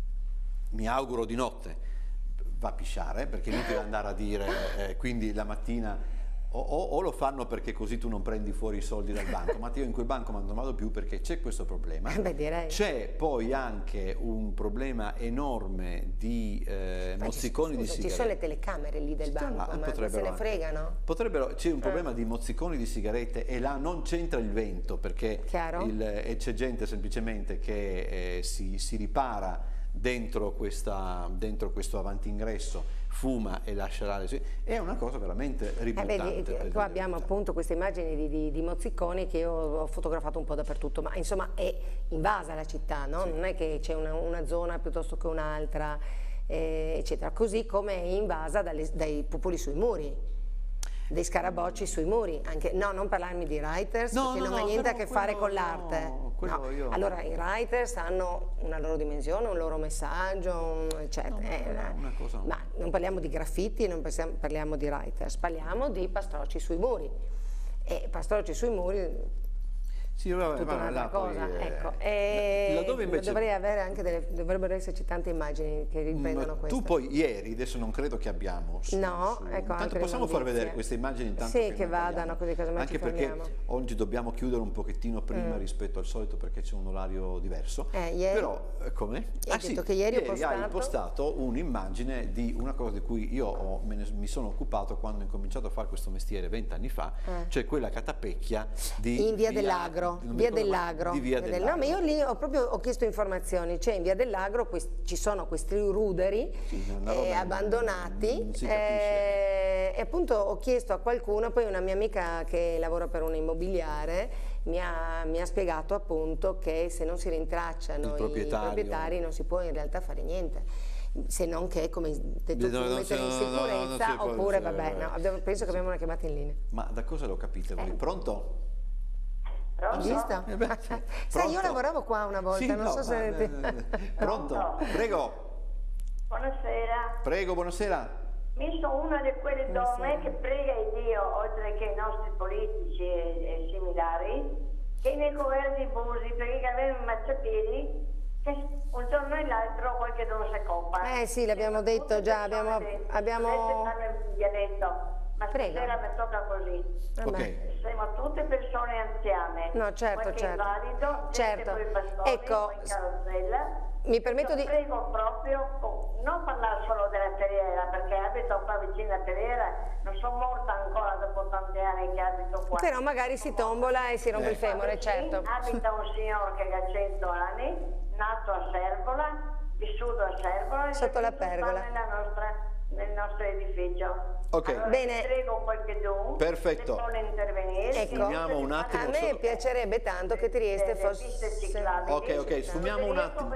Speaker 2: mi auguro di notte va a pisciare, perché è inutile andare a dire, eh, quindi la mattina o, o- o lo fanno perché così tu non prendi fuori i soldi dal banco, ma io in quel banco non vado più perché c'è questo problema.
Speaker 4: Beh, direi.
Speaker 2: C'è poi anche un problema enorme di eh,
Speaker 4: Ma ci-
Speaker 2: mozziconi di
Speaker 4: scusa,
Speaker 2: sigarette.
Speaker 4: ci sono le telecamere lì del
Speaker 2: Sì,
Speaker 4: banco,
Speaker 2: ma
Speaker 4: ma se
Speaker 2: potrebbero
Speaker 4: ne
Speaker 2: anche.
Speaker 4: fregano?
Speaker 2: Potrebbero, c'è un problema di mozziconi di sigarette e là non c'entra il vento perché
Speaker 4: Chiaro.
Speaker 2: il- e c'è gente semplicemente che eh, si, si ripara dentro, questa, dentro questo avanti-ingresso, fuma e lascia là le sue- è una cosa veramente
Speaker 4: Eh,
Speaker 2: ributtante.
Speaker 4: vedi,
Speaker 2: per dire
Speaker 4: qua
Speaker 2: la
Speaker 4: abbiamo
Speaker 2: verità.
Speaker 4: appunto queste immagini di, di- di mozziconi che io ho fotografato un po' dappertutto, ma insomma è invasa la città, no? Non è che c'è una, una zona piuttosto che un'altra, eh, eccetera, così come è invasa dalle- dai pupoli sui muri, dei scarabocci sui muri, anche, no, non parlarmi di writers,
Speaker 2: No,
Speaker 4: perché
Speaker 2: no,
Speaker 4: non ha
Speaker 2: no,
Speaker 4: niente a
Speaker 2: però
Speaker 4: che fare
Speaker 2: quello
Speaker 4: con l'arte.
Speaker 2: no, quello
Speaker 4: No.
Speaker 2: io-
Speaker 4: Allora i writers hanno una loro dimensione, un loro messaggio, un- eccetera.
Speaker 2: No, ma
Speaker 4: Eh,
Speaker 2: quella è una cosa-
Speaker 4: ma non parliamo di graffiti, non passiamo- parliamo di writers, parliamo di pastrocci sui muri. E pastrocci sui muri,
Speaker 2: Sì, vabbè,
Speaker 4: tutta
Speaker 2: ma
Speaker 4: un'altra
Speaker 2: là poi,
Speaker 4: cosa.
Speaker 2: eh,
Speaker 4: Ecco. E
Speaker 2: laddove invece-
Speaker 4: dovrei avere anche delle, dovrebbero esserci tante immagini che riprendono
Speaker 2: Ma
Speaker 4: questo.
Speaker 2: tu poi ieri, adesso non credo che abbiamo. su-
Speaker 4: No,
Speaker 2: su-
Speaker 4: ecco,
Speaker 2: intanto
Speaker 4: altre
Speaker 2: possiamo far
Speaker 4: notizie.
Speaker 2: vedere queste immagini intanto
Speaker 4: Sì,
Speaker 2: che,
Speaker 4: che
Speaker 2: ne
Speaker 4: vadano,
Speaker 2: parliamo.
Speaker 4: così casomai
Speaker 2: Anche
Speaker 4: ci
Speaker 2: perché
Speaker 4: fermiamo.
Speaker 2: oggi dobbiamo chiudere un pochettino prima
Speaker 4: Mm.
Speaker 2: rispetto al solito perché c'è un orario diverso.
Speaker 4: Eh, ieri-
Speaker 2: Però, eh, come?
Speaker 4: Hai detto che ieri ho
Speaker 2: hai
Speaker 4: postato-
Speaker 2: postato un'immagine di una cosa di cui io ho- me ne- mi sono occupato quando ho incominciato a fare questo mestiere vent'anni fa,
Speaker 4: Eh.
Speaker 2: cioè quella catapecchia di
Speaker 4: In via dell'Agro,
Speaker 2: non mi
Speaker 4: via
Speaker 2: ricordo mai-
Speaker 4: dell'Agro.
Speaker 2: di via
Speaker 4: Via del-
Speaker 2: dell'Agro.
Speaker 4: No, ma io lì ho proprio ho chiesto informazioni, cioè in via dell'Agro quest- ci sono questi ruderi
Speaker 2: Sì, una
Speaker 4: eh,
Speaker 2: roba non-
Speaker 4: abbandonati
Speaker 2: non si
Speaker 4: eh,
Speaker 2: capisce.
Speaker 4: e appunto ho chiesto a qualcuno, poi una mia amica che lavora per un immobiliare mi ha, mi ha spiegato appunto che se non si rintracciano
Speaker 2: Il
Speaker 4: i
Speaker 2: proprietario.
Speaker 4: proprietari non si può in realtà fare niente. Se non che, come hai detto tu,
Speaker 2: No, no,
Speaker 4: mettere in
Speaker 2: no, no, no, non
Speaker 4: sicurezza,
Speaker 2: si può,
Speaker 4: oppure
Speaker 2: sì,
Speaker 4: vabbè,
Speaker 2: vabbè.
Speaker 4: no, abbiamo- penso che abbiamo una chiamata in linea.
Speaker 2: Ma da cosa lo capite voi? Pronto?
Speaker 4: Hai visto?
Speaker 2: Eh beh, sì.
Speaker 4: Sai,
Speaker 2: Pronto?
Speaker 4: io lavoravo qua una volta,
Speaker 2: Sì,
Speaker 4: non
Speaker 2: no,
Speaker 4: so se...
Speaker 2: ma- eh, Pronto?
Speaker 5: Pronto?
Speaker 2: Prego,
Speaker 5: Buonasera.
Speaker 2: prego, buonasera.
Speaker 5: Mi sono una di quelle donne che prega il Dio, oltre che i nostri politici e, e similari, che nei governi busi, perché avevano i marciapiedi, che un giorno e l'altro qualche dono si coppa.
Speaker 4: Eh sì, l'abbiamo detto già, abbiamo... abbiamo...
Speaker 5: il dialetto, ma stasera mi tocca così.
Speaker 2: Okay.
Speaker 5: Siamo tutte persone anziane.
Speaker 4: No, certo,
Speaker 5: qualche
Speaker 4: certo.
Speaker 5: invalido,
Speaker 4: certo.
Speaker 5: gente con i bastoni,
Speaker 4: Ecco,
Speaker 5: o in carrozzella.
Speaker 4: mi permetto
Speaker 5: Io
Speaker 4: di...
Speaker 5: prego proprio, oh, non parlare solo della terriera, perché abito qua vicino alla terriera, non sono morta ancora dopo tanti anni che abito qua.
Speaker 4: Però magari si tombola e si rompe
Speaker 2: Eh.
Speaker 4: il femore, certo.
Speaker 5: Abita un signore che ha cento anni, nato a Servola, vissuto a Servola,
Speaker 4: Sotto la
Speaker 5: e
Speaker 4: pergola.
Speaker 5: nella nostra, nel nostro edificio.
Speaker 2: Ok.
Speaker 5: Allora,
Speaker 4: Bene.
Speaker 5: prego qualche don,
Speaker 2: Perfetto.
Speaker 5: se vuole intervenire.
Speaker 4: Ecco.
Speaker 2: Sfumiamo un attimo.
Speaker 4: A me
Speaker 2: solo-
Speaker 4: piacerebbe tanto che Trieste
Speaker 5: Delle piste
Speaker 4: fosse...
Speaker 5: ciclabili.
Speaker 2: Ok, ok, sfumiamo un attimo.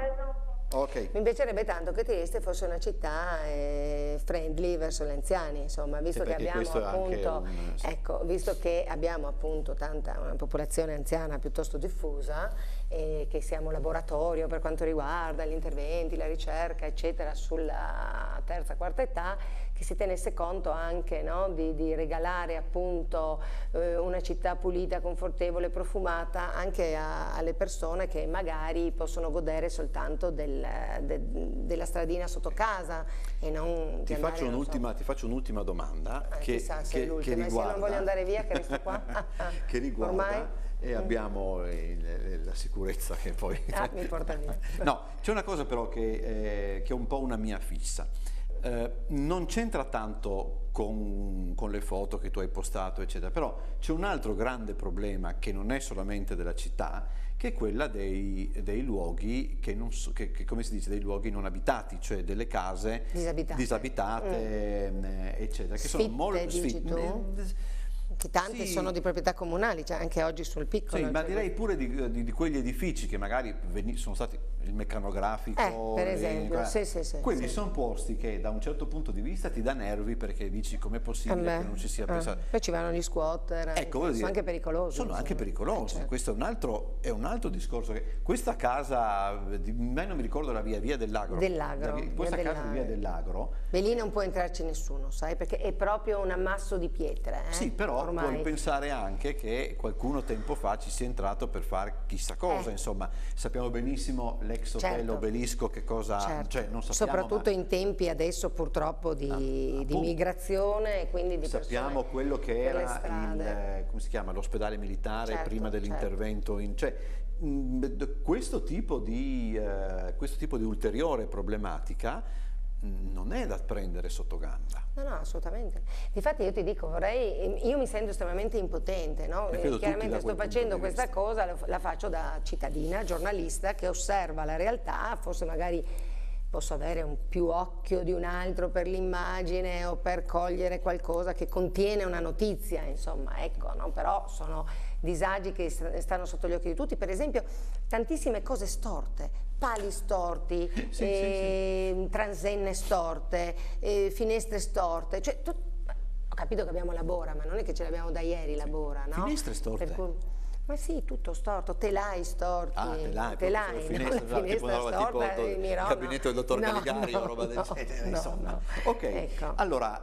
Speaker 2: Ok.
Speaker 4: Mi piacerebbe tanto che Trieste fosse una città eh, friendly verso gli anziani, insomma, visto
Speaker 2: Sì,
Speaker 4: che
Speaker 2: perché
Speaker 4: abbiamo
Speaker 2: questo è anche
Speaker 4: appunto,
Speaker 2: un- sì.
Speaker 4: ecco, visto che abbiamo appunto tanta una popolazione anziana piuttosto diffusa e che siamo laboratorio per quanto riguarda gli interventi, la ricerca, eccetera, sulla terza, quarta età, che si tenesse conto anche, no, di, di regalare appunto eh, una città pulita, confortevole, profumata anche a, alle persone che magari possono godere soltanto del, de, della stradina sotto casa e non
Speaker 2: Ti
Speaker 4: di
Speaker 2: faccio,
Speaker 4: andare, non so,
Speaker 2: un'ultima, ti faccio un'ultima domanda
Speaker 4: eh,
Speaker 2: che,
Speaker 4: chissà se è
Speaker 2: che, che
Speaker 4: l'ultima, se
Speaker 2: riguarda,
Speaker 4: non voglio andare via che resto qua.
Speaker 2: che riguarda
Speaker 4: Ormai?
Speaker 2: e abbiamo il- la sicurezza che poi...
Speaker 4: Ah, mi porta via.
Speaker 2: No, c'è una cosa però che, eh, che è un po' una mia fissa. Eh, non c'entra tanto con, con le foto che tu hai postato, eccetera, però c'è un altro grande problema che non è solamente della città, che è quella dei, dei luoghi che, non so, che, che come si dice, dei luoghi non abitati, cioè delle case
Speaker 4: Disabitate.
Speaker 2: disabitate, eh, eccetera, che sono
Speaker 4: Sfitte,
Speaker 2: molto
Speaker 4: dici tu? Che tante
Speaker 2: Sì.
Speaker 4: sono di proprietà comunali, cioè anche oggi sul piccolo.
Speaker 2: Sì, ma
Speaker 4: cioè-
Speaker 2: direi pure di, di- di quegli edifici che magari veni- sono stati il meccanografico,
Speaker 4: Eh, per
Speaker 2: le-
Speaker 4: esempio,
Speaker 2: quella-
Speaker 4: sì, sì, sì,
Speaker 2: quelli
Speaker 4: sì.
Speaker 2: sono posti che da un certo punto di vista ti dà nervi perché dici com'è possibile
Speaker 4: Eh beh,
Speaker 2: che non ci sia
Speaker 4: eh.
Speaker 2: pensato.
Speaker 4: Poi ci vanno gli squatter,
Speaker 2: Ecco,
Speaker 4: anche,
Speaker 2: voglio
Speaker 4: sono
Speaker 2: dire,
Speaker 4: anche pericolosi.
Speaker 2: Sono anche
Speaker 4: insomma.
Speaker 2: pericolosi,
Speaker 4: Eh, certo.
Speaker 2: questo è un, altro, è un altro discorso. Che, questa casa, di me non mi ricordo la via, via dell'Agro.
Speaker 4: Dell'Agro,
Speaker 2: La via- questa
Speaker 4: via
Speaker 2: casa di via
Speaker 4: dell'Agro.
Speaker 2: dell'Agro.
Speaker 4: Beh, lì non può entrarci nessuno, sai, perché è proprio un ammasso di pietre. Eh?
Speaker 2: Sì, però
Speaker 4: ormai.
Speaker 2: puoi pensare anche che qualcuno tempo fa ci sia entrato per fare chissà cosa,
Speaker 4: Eh.
Speaker 2: insomma, sappiamo benissimo l'ex hotel
Speaker 4: Certo.
Speaker 2: Obelisco che cosa,
Speaker 4: Certo.
Speaker 2: cioè non sappiamo,
Speaker 4: soprattutto
Speaker 2: ma
Speaker 4: in tempi adesso purtroppo di,
Speaker 2: Ah,
Speaker 4: di
Speaker 2: appunto.
Speaker 4: migrazione e quindi di
Speaker 2: sappiamo
Speaker 4: persone
Speaker 2: quello che
Speaker 4: per le
Speaker 2: era il,
Speaker 4: strade.
Speaker 2: eh, come si chiama, l'ospedale militare
Speaker 4: Certo,
Speaker 2: prima
Speaker 4: certo.
Speaker 2: dell'intervento in, cioè, mh, d- questo tipo di eh, questo tipo di ulteriore problematica mh, non è da prendere sotto gamba.
Speaker 4: No, no, assolutamente. Difatti io ti dico, vorrei, io mi sento estremamente impotente, no?
Speaker 2: E
Speaker 4: Eh,
Speaker 2: credo tutti
Speaker 4: Chiaramente
Speaker 2: da
Speaker 4: sto
Speaker 2: quel punto
Speaker 4: facendo
Speaker 2: di
Speaker 4: questa
Speaker 2: vista.
Speaker 4: cosa, la- la faccio da cittadina, giornalista, che osserva la realtà, forse magari posso avere un più occhio di un altro per l'immagine o per cogliere qualcosa che contiene una notizia, insomma, ecco, no? Però sono disagi che st- stanno sotto gli occhi di tutti, per esempio tantissime cose storte, pali storti,
Speaker 2: Sì, sì,
Speaker 4: eh, transenne storte, eh, finestre storte, cioè tu- ho capito che abbiamo la Bora, ma non è che ce l'abbiamo da ieri la Bora, no?
Speaker 2: Finestre storte?
Speaker 4: Per cui- ma sì, tutto storto, telai storti,
Speaker 2: Ah, telai,
Speaker 4: telai,
Speaker 2: proprio
Speaker 4: no?
Speaker 2: finestre,
Speaker 4: La
Speaker 2: tipo
Speaker 4: finestra
Speaker 2: una roba
Speaker 4: storta
Speaker 2: tipo
Speaker 4: di
Speaker 2: il
Speaker 4: Mirona.
Speaker 2: gabinetto del dottor
Speaker 4: No,
Speaker 2: Caligari o
Speaker 4: no,
Speaker 2: roba del
Speaker 4: no,
Speaker 2: genere,
Speaker 4: no,
Speaker 2: insomma.
Speaker 4: no.
Speaker 2: Ok,
Speaker 4: Ecco.
Speaker 2: allora,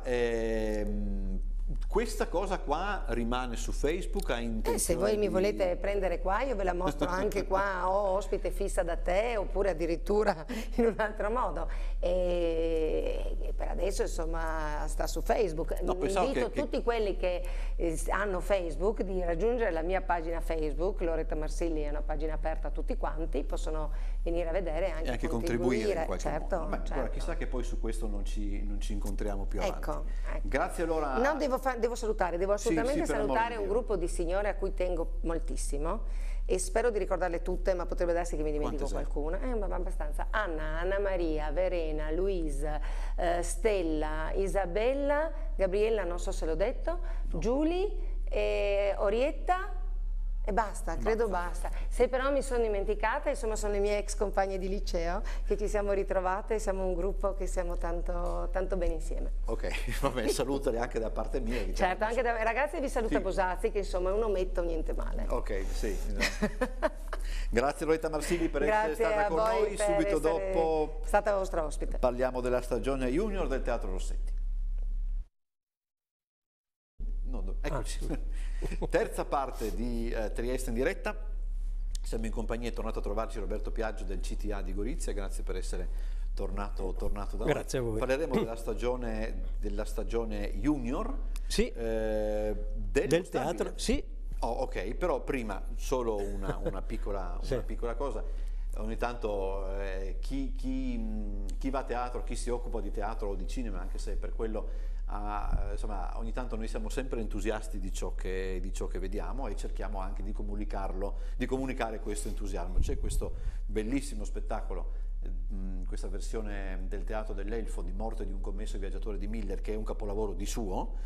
Speaker 2: ehm, questa cosa qua rimane su Facebook, ha
Speaker 4: Eh,
Speaker 2: intenzione
Speaker 4: se voi mi
Speaker 2: di-
Speaker 4: volete prendere qua, io ve la mostro anche qua, o ospite fissa da te, oppure addirittura in un altro modo. E, e per adesso insomma sta su Facebook.
Speaker 2: No, pensavo
Speaker 4: Invito
Speaker 2: che- che-
Speaker 4: tutti quelli che eh, hanno Facebook di raggiungere la mia pagina Facebook, Loretta Marsilli è una pagina aperta a tutti quanti, possono venire a vedere e anche,
Speaker 2: e anche contribuire in qualche
Speaker 4: certo,
Speaker 2: modo. Beh,
Speaker 4: certo.
Speaker 2: guarda, chissà che poi su questo non ci, non ci incontriamo più avanti.
Speaker 4: Ecco, ecco.
Speaker 2: Grazie allora.
Speaker 4: No, devo, fa- devo salutare, devo
Speaker 2: Sì,
Speaker 4: assolutamente
Speaker 2: sì, per amor
Speaker 4: salutare
Speaker 2: di
Speaker 4: un
Speaker 2: Dio.
Speaker 4: gruppo di signore a cui tengo moltissimo e spero di ricordarle tutte, ma potrebbe darsi che mi dimentico
Speaker 2: Quante sei?
Speaker 4: qualcuna. Eh, ma abbastanza. Anna, Anna Maria, Verena, Luisa, eh, Stella, Isabella, Gabriella, non so se l'ho detto, Giulia, eh, Orietta. E basta, credo basta. Se però mi sono dimenticata, insomma sono le mie ex compagne di liceo che ci siamo ritrovate, siamo un gruppo che siamo tanto, tanto bene insieme.
Speaker 2: Ok, vabbè, salutali anche da parte mia. diciamo.
Speaker 4: Certo, anche da ragazzi vi saluta
Speaker 2: Sì.
Speaker 4: Bosazzi che insomma è un ometto niente male.
Speaker 2: Ok, sì. Grazie Loretta Marsilli per essere
Speaker 4: Grazie
Speaker 2: stata
Speaker 4: a
Speaker 2: con
Speaker 4: voi
Speaker 2: noi.
Speaker 4: per
Speaker 2: Subito
Speaker 4: essere
Speaker 2: dopo
Speaker 4: stata vostra ospite.
Speaker 2: parliamo della stagione junior del Teatro Rossetti. Eccoci. Ah. Terza parte di eh, Trieste in diretta. Siamo in compagnia, è tornato a trovarci Roberto Piaggio del C T A di Gorizia, grazie per essere tornato, tornato da noi.
Speaker 8: Grazie a voi.
Speaker 2: Parleremo della stagione, della stagione junior.
Speaker 8: Sì,
Speaker 2: eh,
Speaker 8: del teatro, sì.
Speaker 2: Oh, ok, però prima solo una, una, piccola,
Speaker 8: sì.
Speaker 2: una piccola cosa. Ogni tanto eh, chi, chi, chi va a teatro, chi si occupa di teatro o di cinema, anche se per quello ah, insomma, ogni tanto noi siamo sempre entusiasti di ciò, che, di ciò che vediamo e cerchiamo anche di comunicarlo, di comunicare questo entusiasmo. C'è questo bellissimo spettacolo, mh, questa versione del Teatro dell'Elfo di Morte di un commesso viaggiatore di Miller, che è un capolavoro di suo.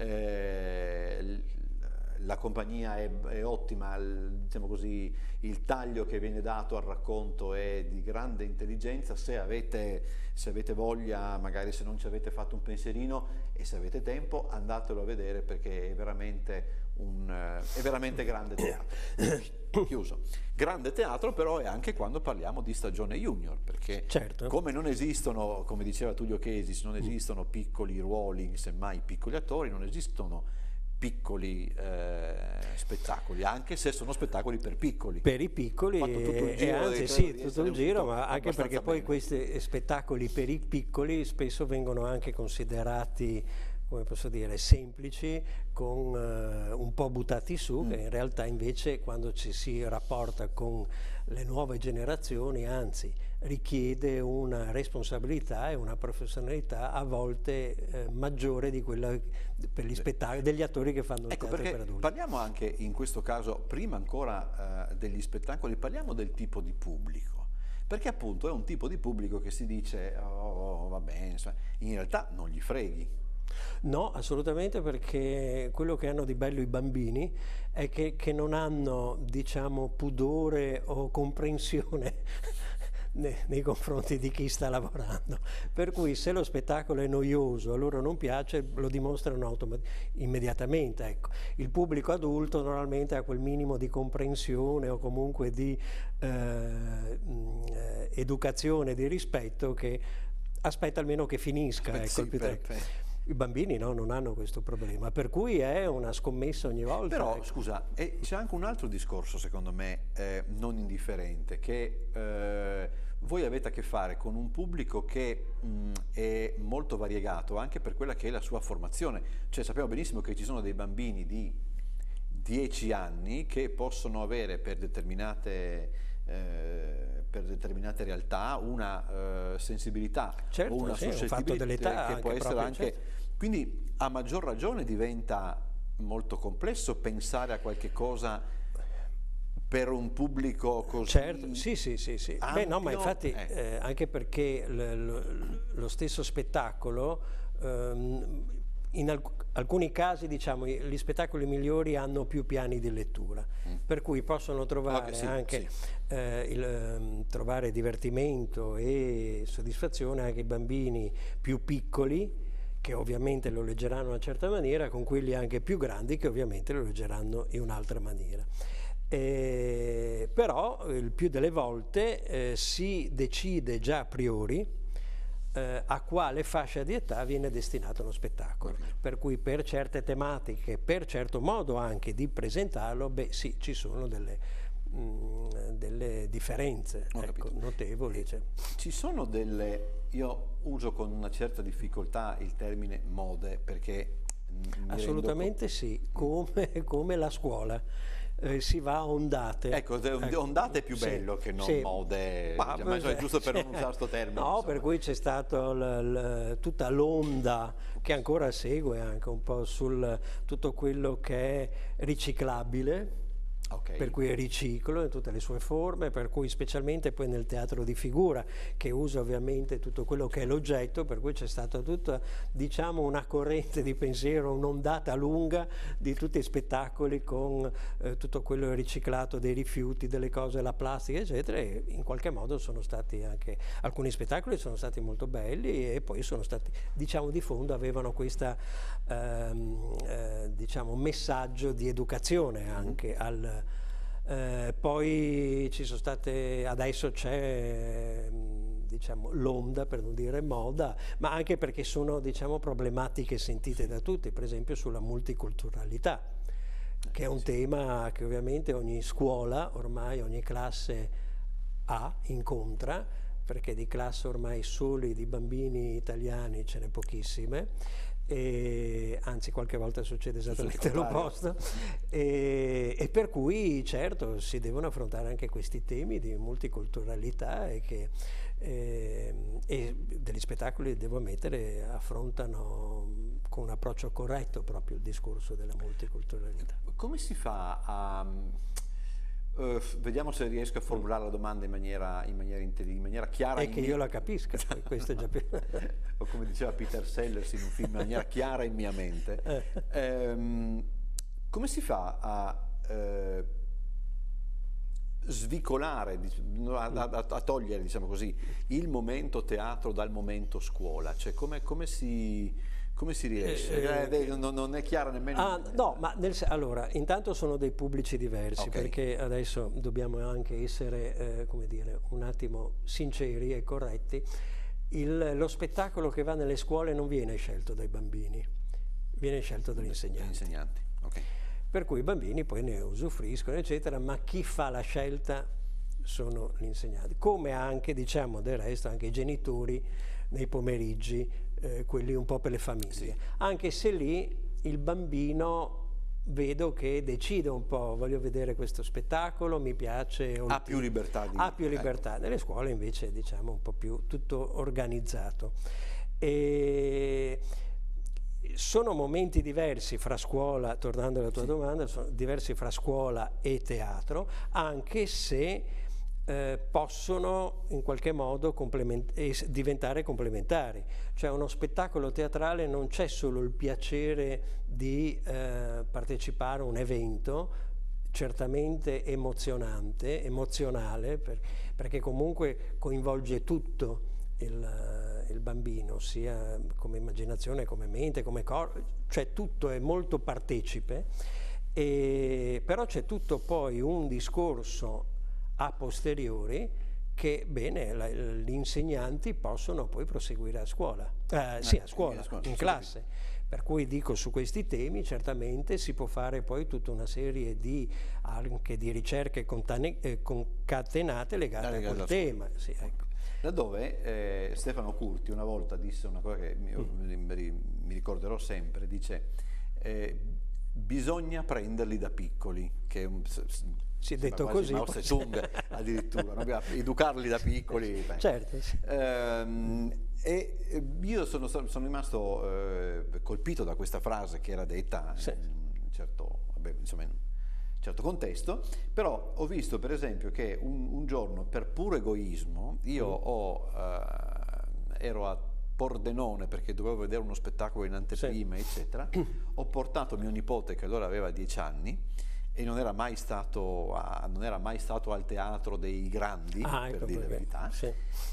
Speaker 2: Eh, la compagnia è, è ottima, il, diciamo così, il taglio che viene dato al racconto è di grande intelligenza. Se avete, se avete voglia, magari se non ci avete fatto un pensierino e se avete tempo, andatelo a vedere, perché è veramente un è veramente grande teatro. Chiuso. Grande teatro però è anche quando parliamo di stagione junior, perché
Speaker 8: certo.
Speaker 2: come non esistono, come diceva Tullio Chesis, non esistono piccoli ruoli, semmai piccoli attori, non esistono piccoli eh, spettacoli, anche se sono spettacoli per piccoli.
Speaker 8: Per i piccoli e, e anzi sì, tutto il giro, ma anche perché poi bene. Questi spettacoli per i piccoli spesso vengono anche considerati, come posso dire, semplici, con uh, un po' buttati su, mm. che in realtà invece quando ci si rapporta con le nuove generazioni, anzi, richiede una responsabilità e una professionalità a volte eh, maggiore di quella per gli spettacoli degli attori che fanno il
Speaker 2: ecco,
Speaker 8: teatro per adulti.
Speaker 2: Parliamo anche in questo caso, prima ancora uh, degli spettacoli, parliamo del tipo di pubblico, perché appunto è un tipo di pubblico che si dice oh, va bene, insomma, in realtà non gli freghi.
Speaker 8: No, assolutamente, perché quello che hanno di bello i bambini è che, che non hanno, diciamo, pudore o comprensione nei, nei confronti di chi sta lavorando, per cui se lo spettacolo è noioso, a loro non piace, lo dimostrano immediatamente. Ecco. Il pubblico adulto normalmente ha quel minimo di comprensione o comunque di eh, educazione, di rispetto, che aspetta almeno che finisca. Ecco,
Speaker 2: sì, per, per.
Speaker 8: I bambini no, non hanno questo problema, per cui è una scommessa ogni volta.
Speaker 2: Però
Speaker 8: ecco.
Speaker 2: scusa, eh, c'è anche un altro discorso secondo me eh, non indifferente, che eh, voi avete a che fare con un pubblico che mh, è molto variegato anche per quella che è la sua formazione. Cioè sappiamo benissimo che ci sono dei bambini di dieci anni che possono avere per determinate Eh, per determinate realtà una eh, sensibilità
Speaker 8: certo,
Speaker 2: o una
Speaker 8: sì,
Speaker 2: suscettibilità che può essere
Speaker 8: proprio,
Speaker 2: anche
Speaker 8: certo.
Speaker 2: Quindi a maggior ragione diventa molto complesso pensare a qualche cosa per un pubblico così
Speaker 8: certo, sì, sì, sì, sì.
Speaker 2: ampio.
Speaker 8: Beh, no, ma infatti
Speaker 2: eh.
Speaker 8: Eh, anche perché lo, lo stesso spettacolo ehm, in alc alcuni casi, diciamo, gli spettacoli migliori hanno più piani di lettura, mm. per cui possono trovare okay, sì, anche sì. Eh, il, um, trovare divertimento e soddisfazione anche i bambini più piccoli, che ovviamente lo leggeranno in una certa maniera, con quelli anche più grandi che ovviamente lo leggeranno in un'altra maniera. Eh, però il più delle volte eh, si decide già a priori Eh, a quale fascia di età viene destinato uno spettacolo, per cui per certe tematiche, per certo modo anche di presentarlo, beh sì, ci sono delle, mh, delle differenze ecco, notevoli. Cioè.
Speaker 2: Ci sono delle, io uso con una certa difficoltà il termine mode, perché
Speaker 8: assolutamente sì, come, come la scuola. Eh, si va a ondate.
Speaker 2: Ecco, ondate è più bello sì, che non sì. mode, ma, ma cioè, giusto per non usare questo termine.
Speaker 8: No, insomma. Per cui c'è stata tutta l'onda che ancora segue anche un po' sul tutto quello che è riciclabile. Okay. Per cui è riciclo in tutte le sue forme, per cui specialmente poi nel teatro di figura, che usa ovviamente tutto quello che è l'oggetto, per cui c'è stata tutta, diciamo, una corrente di pensiero, un'ondata lunga di tutti i spettacoli con eh, tutto quello riciclato dei rifiuti, delle cose, la plastica eccetera, e in qualche modo sono stati anche, alcuni spettacoli sono stati molto belli e poi sono stati, diciamo, di fondo avevano questo ehm, eh, diciamo, messaggio di educazione anche al Eh, poi ci sono state, adesso c'è diciamo, l'onda, per non dire moda, ma anche perché sono, diciamo, problematiche sentite da tutti, per esempio sulla multiculturalità, che è un tema che ovviamente ogni scuola, ormai ogni classe ha, incontra, perché di classe ormai soli di bambini italiani ce n'è pochissime, e, anzi qualche volta succede esattamente l'opposto, e, e per cui certo si devono affrontare anche questi temi di multiculturalità e che eh, e degli spettacoli, devo ammettere, affrontano con un approccio corretto proprio il discorso della multiculturalità.
Speaker 2: Come si fa a... Uh, vediamo se riesco a formulare la domanda in maniera, in maniera, in maniera chiara.
Speaker 8: E che io la capisca, questo è già più...
Speaker 2: o come diceva Peter Sellers in un film, in maniera chiara in mia mente. Eh. Um, come si fa a uh, svicolare, a, a, a togliere, diciamo così, il momento teatro dal momento scuola? Cioè come, come si... Come si riesce? Eh, eh, non, non è chiaro nemmeno...
Speaker 8: Ah, no, ma nel, allora, intanto sono dei pubblici diversi, okay, perché adesso dobbiamo anche essere, eh, come dire, un attimo sinceri e corretti. Il, lo spettacolo che va nelle scuole non viene scelto dai bambini, viene scelto dagli insegnanti.
Speaker 2: insegnanti. Okay.
Speaker 8: Per cui i bambini poi ne usufruiscono, eccetera, ma chi fa la scelta sono gli insegnanti. Come anche, diciamo, del resto, anche i genitori nei pomeriggi, Eh, quelli un po' per le famiglie, sì, anche se lì il bambino vedo che decide un po', voglio vedere questo spettacolo, mi piace,
Speaker 2: ha più libertà di...
Speaker 8: ha più libertà. Ecco. Nelle scuole invece diciamo un po' più tutto organizzato, e sono momenti diversi fra scuola, tornando alla tua, sì, domanda, sono diversi fra scuola e teatro, anche se Eh, possono in qualche modo diventare complementari. Cioè uno spettacolo teatrale non c'è solo il piacere di eh, partecipare a un evento certamente emozionante, emozionale, per, perché comunque coinvolge tutto il, il bambino, sia come immaginazione, come mente, come corpo, cioè tutto è molto partecipe, e, però c'è tutto poi un discorso a posteriori che, bene, la, gli insegnanti possono poi proseguire a scuola, eh, sì, a scuola, a scuola in classe. Per cui dico, su questi temi certamente si può fare poi tutta una serie di, anche di ricerche concatenate legate a quel tema. Sì, ecco.
Speaker 2: Laddove eh, Stefano Curti una volta disse una cosa che mi, mm. mi, mi ricorderò sempre, dice eh, bisogna prenderli da piccoli, che è un...
Speaker 8: Si è detto così,
Speaker 2: Mao Zedong addirittura, no? Educarli da piccoli. Beh.
Speaker 8: Certo, sì.
Speaker 2: ehm, e io sono, sono rimasto eh, colpito da questa frase che era detta, sì, in un certo, vabbè, insomma, in un certo contesto, però ho visto per esempio che un, un giorno, per puro egoismo, io mm. ho, eh, ero a Pordenone perché dovevo vedere uno spettacolo in anteprima, sì, eccetera, ho portato mio nipote che allora aveva dieci anni e non era mai stato, a, non era mai stato al teatro dei grandi,
Speaker 8: ah,
Speaker 2: per
Speaker 8: ecco,
Speaker 2: dire la verità, sì,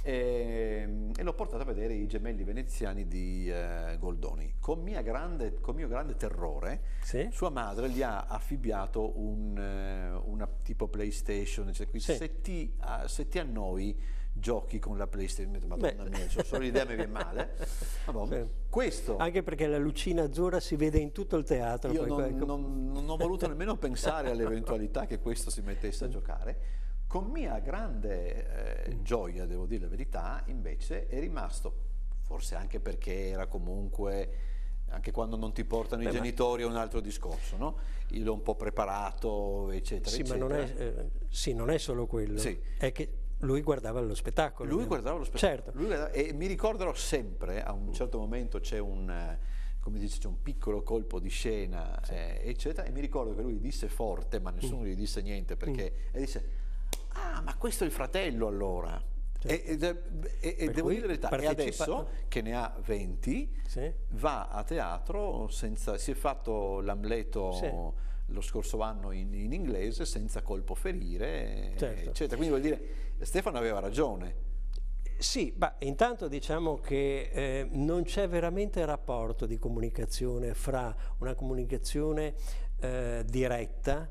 Speaker 2: e, e l'ho portato a vedere i Gemelli Veneziani di eh, Goldoni. Con, mia grande, con mio grande terrore, sì, sua madre gli ha affibbiato un, una tipo PlayStation, cioè, sì, se, ti, uh, se ti annoi giochi con la PlayStation, madonna Beh. mia, solo l'idea mi viene male. Sì. Questo,
Speaker 8: anche perché la lucina azzurra si vede in tutto il teatro.
Speaker 2: Io
Speaker 8: poi,
Speaker 2: non, non, non ho voluto nemmeno pensare all'eventualità che questo si mettesse a giocare. Con mia grande eh, gioia, devo dire la verità, invece è rimasto, forse anche perché era comunque, anche quando non ti portano Beh, i genitori è un altro discorso, no? Io l'ho un po' preparato, eccetera,
Speaker 8: sì,
Speaker 2: eccetera.
Speaker 8: Ma non è, eh, sì, non è solo quello, sì, è che lui guardava lo spettacolo.
Speaker 2: Lui guardava lo spettacolo.
Speaker 8: Certo.
Speaker 2: Lui guardava, e mi ricorderò sempre, a un certo momento c'è un, come dice, c'è un piccolo colpo di scena, sì, eh, eccetera, e mi ricordo che lui disse forte, ma nessuno mm. gli disse niente, perché, mm. e disse, ah, ma questo è il fratello allora. Sì. E, e, e, e devo dire la verità, partecipa... e adesso che ne ha venti, sì, va a teatro, senza, si è fatto l'Amleto, sì, lo scorso anno in, in inglese senza colpo ferire, certo, eccetera. Quindi vuol dire, Stefano aveva ragione.
Speaker 8: Sì, ma intanto diciamo che eh, non c'è veramente rapporto di comunicazione fra una comunicazione eh, diretta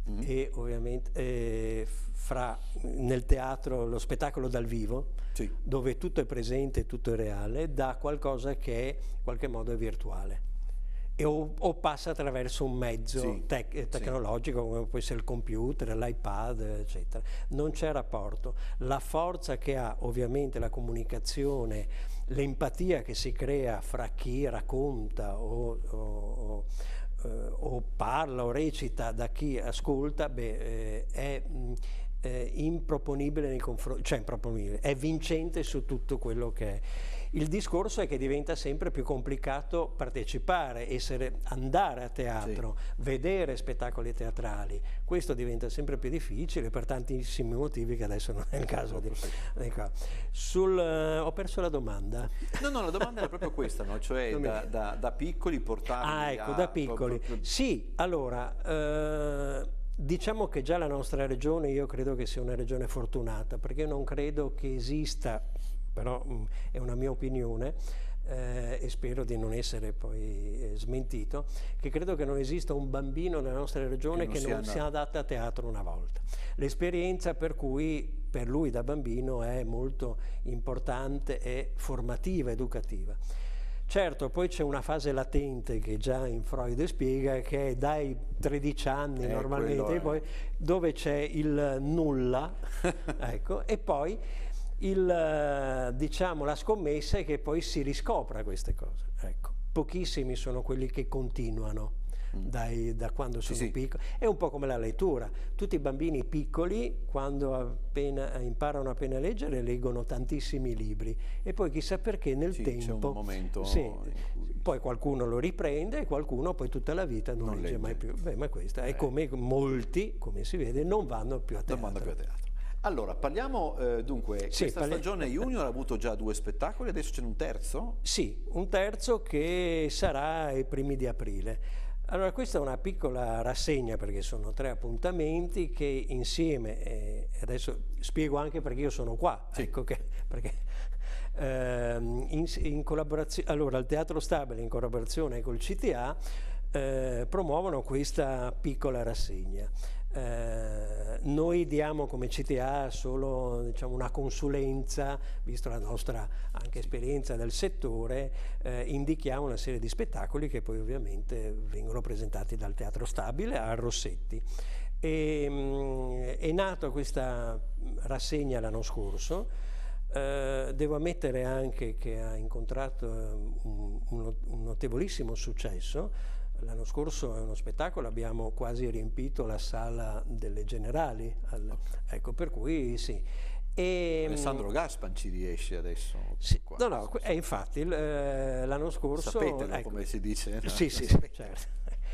Speaker 8: mm-hmm. e ovviamente eh, fra nel teatro lo spettacolo dal vivo, sì. dove tutto è presente, tutto è reale, da qualcosa che in qualche modo è virtuale. E o, o passa attraverso un mezzo sì, tec tecnologico sì. come può essere il computer, l'iPad, eccetera. Non c'è rapporto. La forza che ha ovviamente la comunicazione, l'empatia che si crea fra chi racconta o, o, o, eh, o parla o recita da chi ascolta, beh, eh, è eh, improponibile nei confronti, cioè improponibile, è vincente su tutto quello che è. Il discorso è che diventa sempre più complicato partecipare, essere, andare a teatro, sì. vedere spettacoli teatrali. Questo diventa sempre più difficile per tantissimi motivi che adesso non è il caso di... Sul, uh, ho perso la domanda.
Speaker 2: No, no, la domanda è proprio questa, no? Cioè da, da, da piccoli portarli
Speaker 8: Ah, ecco,
Speaker 2: a...
Speaker 8: da piccoli. Sì, allora... Uh, Diciamo che già la nostra regione, io credo che sia una regione fortunata, perché io non credo che esista, però mh, è una mia opinione, eh, e spero di non essere poi eh, smentito, che credo che non esista un bambino nella nostra regione che non, che non sia adatto a teatro una volta. L'esperienza per cui per lui da bambino è molto importante e formativa, educativa. Certo, poi c'è una fase latente che già in Freud spiega, che è dai tredici anni eh, normalmente, poi, dove c'è il nulla, ecco, e poi il, diciamo, la scommessa è che poi si riscopra queste cose. Ecco. Pochissimi sono quelli che continuano. Dai, da quando sono sì, piccoli, sì. È un po' come la lettura. Tutti i bambini piccoli, quando appena imparano appena a leggere, leggono tantissimi libri e poi chissà perché nel sì, tempo
Speaker 2: c'è un momento
Speaker 8: sì, cui... poi qualcuno lo riprende e qualcuno poi tutta la vita non, non legge, legge mai più. Beh, ma questa eh. è come molti, come si vede, non vanno più a teatro.
Speaker 2: Non vanno più a teatro. Allora, parliamo eh, dunque, sì, questa parli... stagione Junior ha avuto già due spettacoli, adesso c'è un terzo?
Speaker 8: Sì, un terzo che sarà ai primi di aprile. Allora, questa è una piccola rassegna perché sono tre appuntamenti che insieme, eh, adesso spiego anche perché io sono qua, sì. ecco che, perché eh, in, in collaborazione, allora il Teatro Stabile in collaborazione col C T A eh, promuovono questa piccola rassegna. Eh, noi diamo come C T A solo, diciamo, una consulenza, visto la nostra anche esperienza del settore, eh, indichiamo una serie di spettacoli che poi ovviamente vengono presentati dal Teatro Stabile a Rossetti. E, mh, è nata questa rassegna l'anno scorso, eh, devo ammettere anche che ha incontrato un, un, un notevolissimo successo. L'anno scorso è uno spettacolo, abbiamo quasi riempito la sala delle Generali, al, okay. ecco, per cui sì. E,
Speaker 2: Alessandro Gaspan ci riesce adesso?
Speaker 8: Sì, qua, no, no, è infatti eh, l'anno scorso...
Speaker 2: Sapetelo,
Speaker 8: ecco,
Speaker 2: come si dice. No?
Speaker 8: Sì, sì, sì, certo.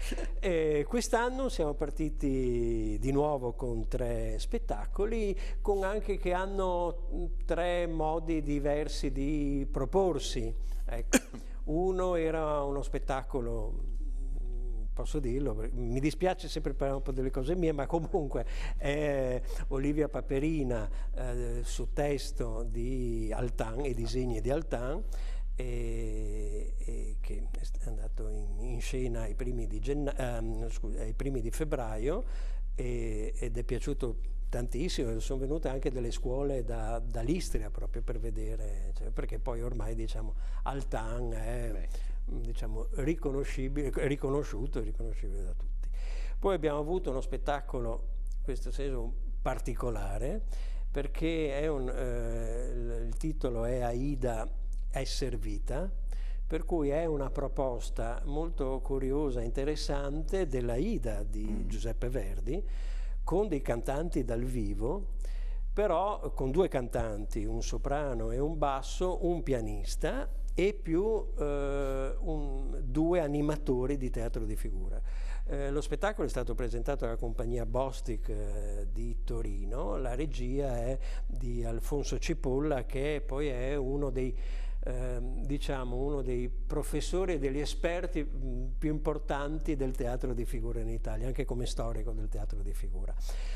Speaker 8: Eh, quest'anno siamo partiti di nuovo con tre spettacoli, con anche che hanno tre modi diversi di proporsi. Ecco. Uno era uno spettacolo... posso dirlo, mi dispiace sempre parlare un po' delle cose mie, ma comunque è Olivia Paperina eh, su testo di Altan e disegni di Altan, e, e che è andato in, in scena ai primi di, ehm, scusa, ai primi di febbraio e, ed è piaciuto tantissimo. Sono venute anche delle scuole da, dall'Istria proprio per vedere, cioè, perché poi ormai, diciamo, Altan è... Beh. diciamo riconoscibile, riconosciuto e riconoscibile da tutti. Poi abbiamo avuto uno spettacolo, in questo senso particolare, perché è un, eh, il titolo è Aida è servita, per cui è una proposta molto curiosa e interessante dell'Aida di mm. Giuseppe Verdi, con dei cantanti dal vivo, però con due cantanti, un soprano e un basso, un pianista e più eh, un, due animatori di teatro di figura. Eh, lo spettacolo è stato presentato dalla compagnia Bostic eh, di Torino, la regia è di Alfonso Cipolla, che poi è uno dei, eh, diciamo, uno dei professori e degli esperti mh, più importanti del teatro di figura in Italia, anche come storico del teatro di figura.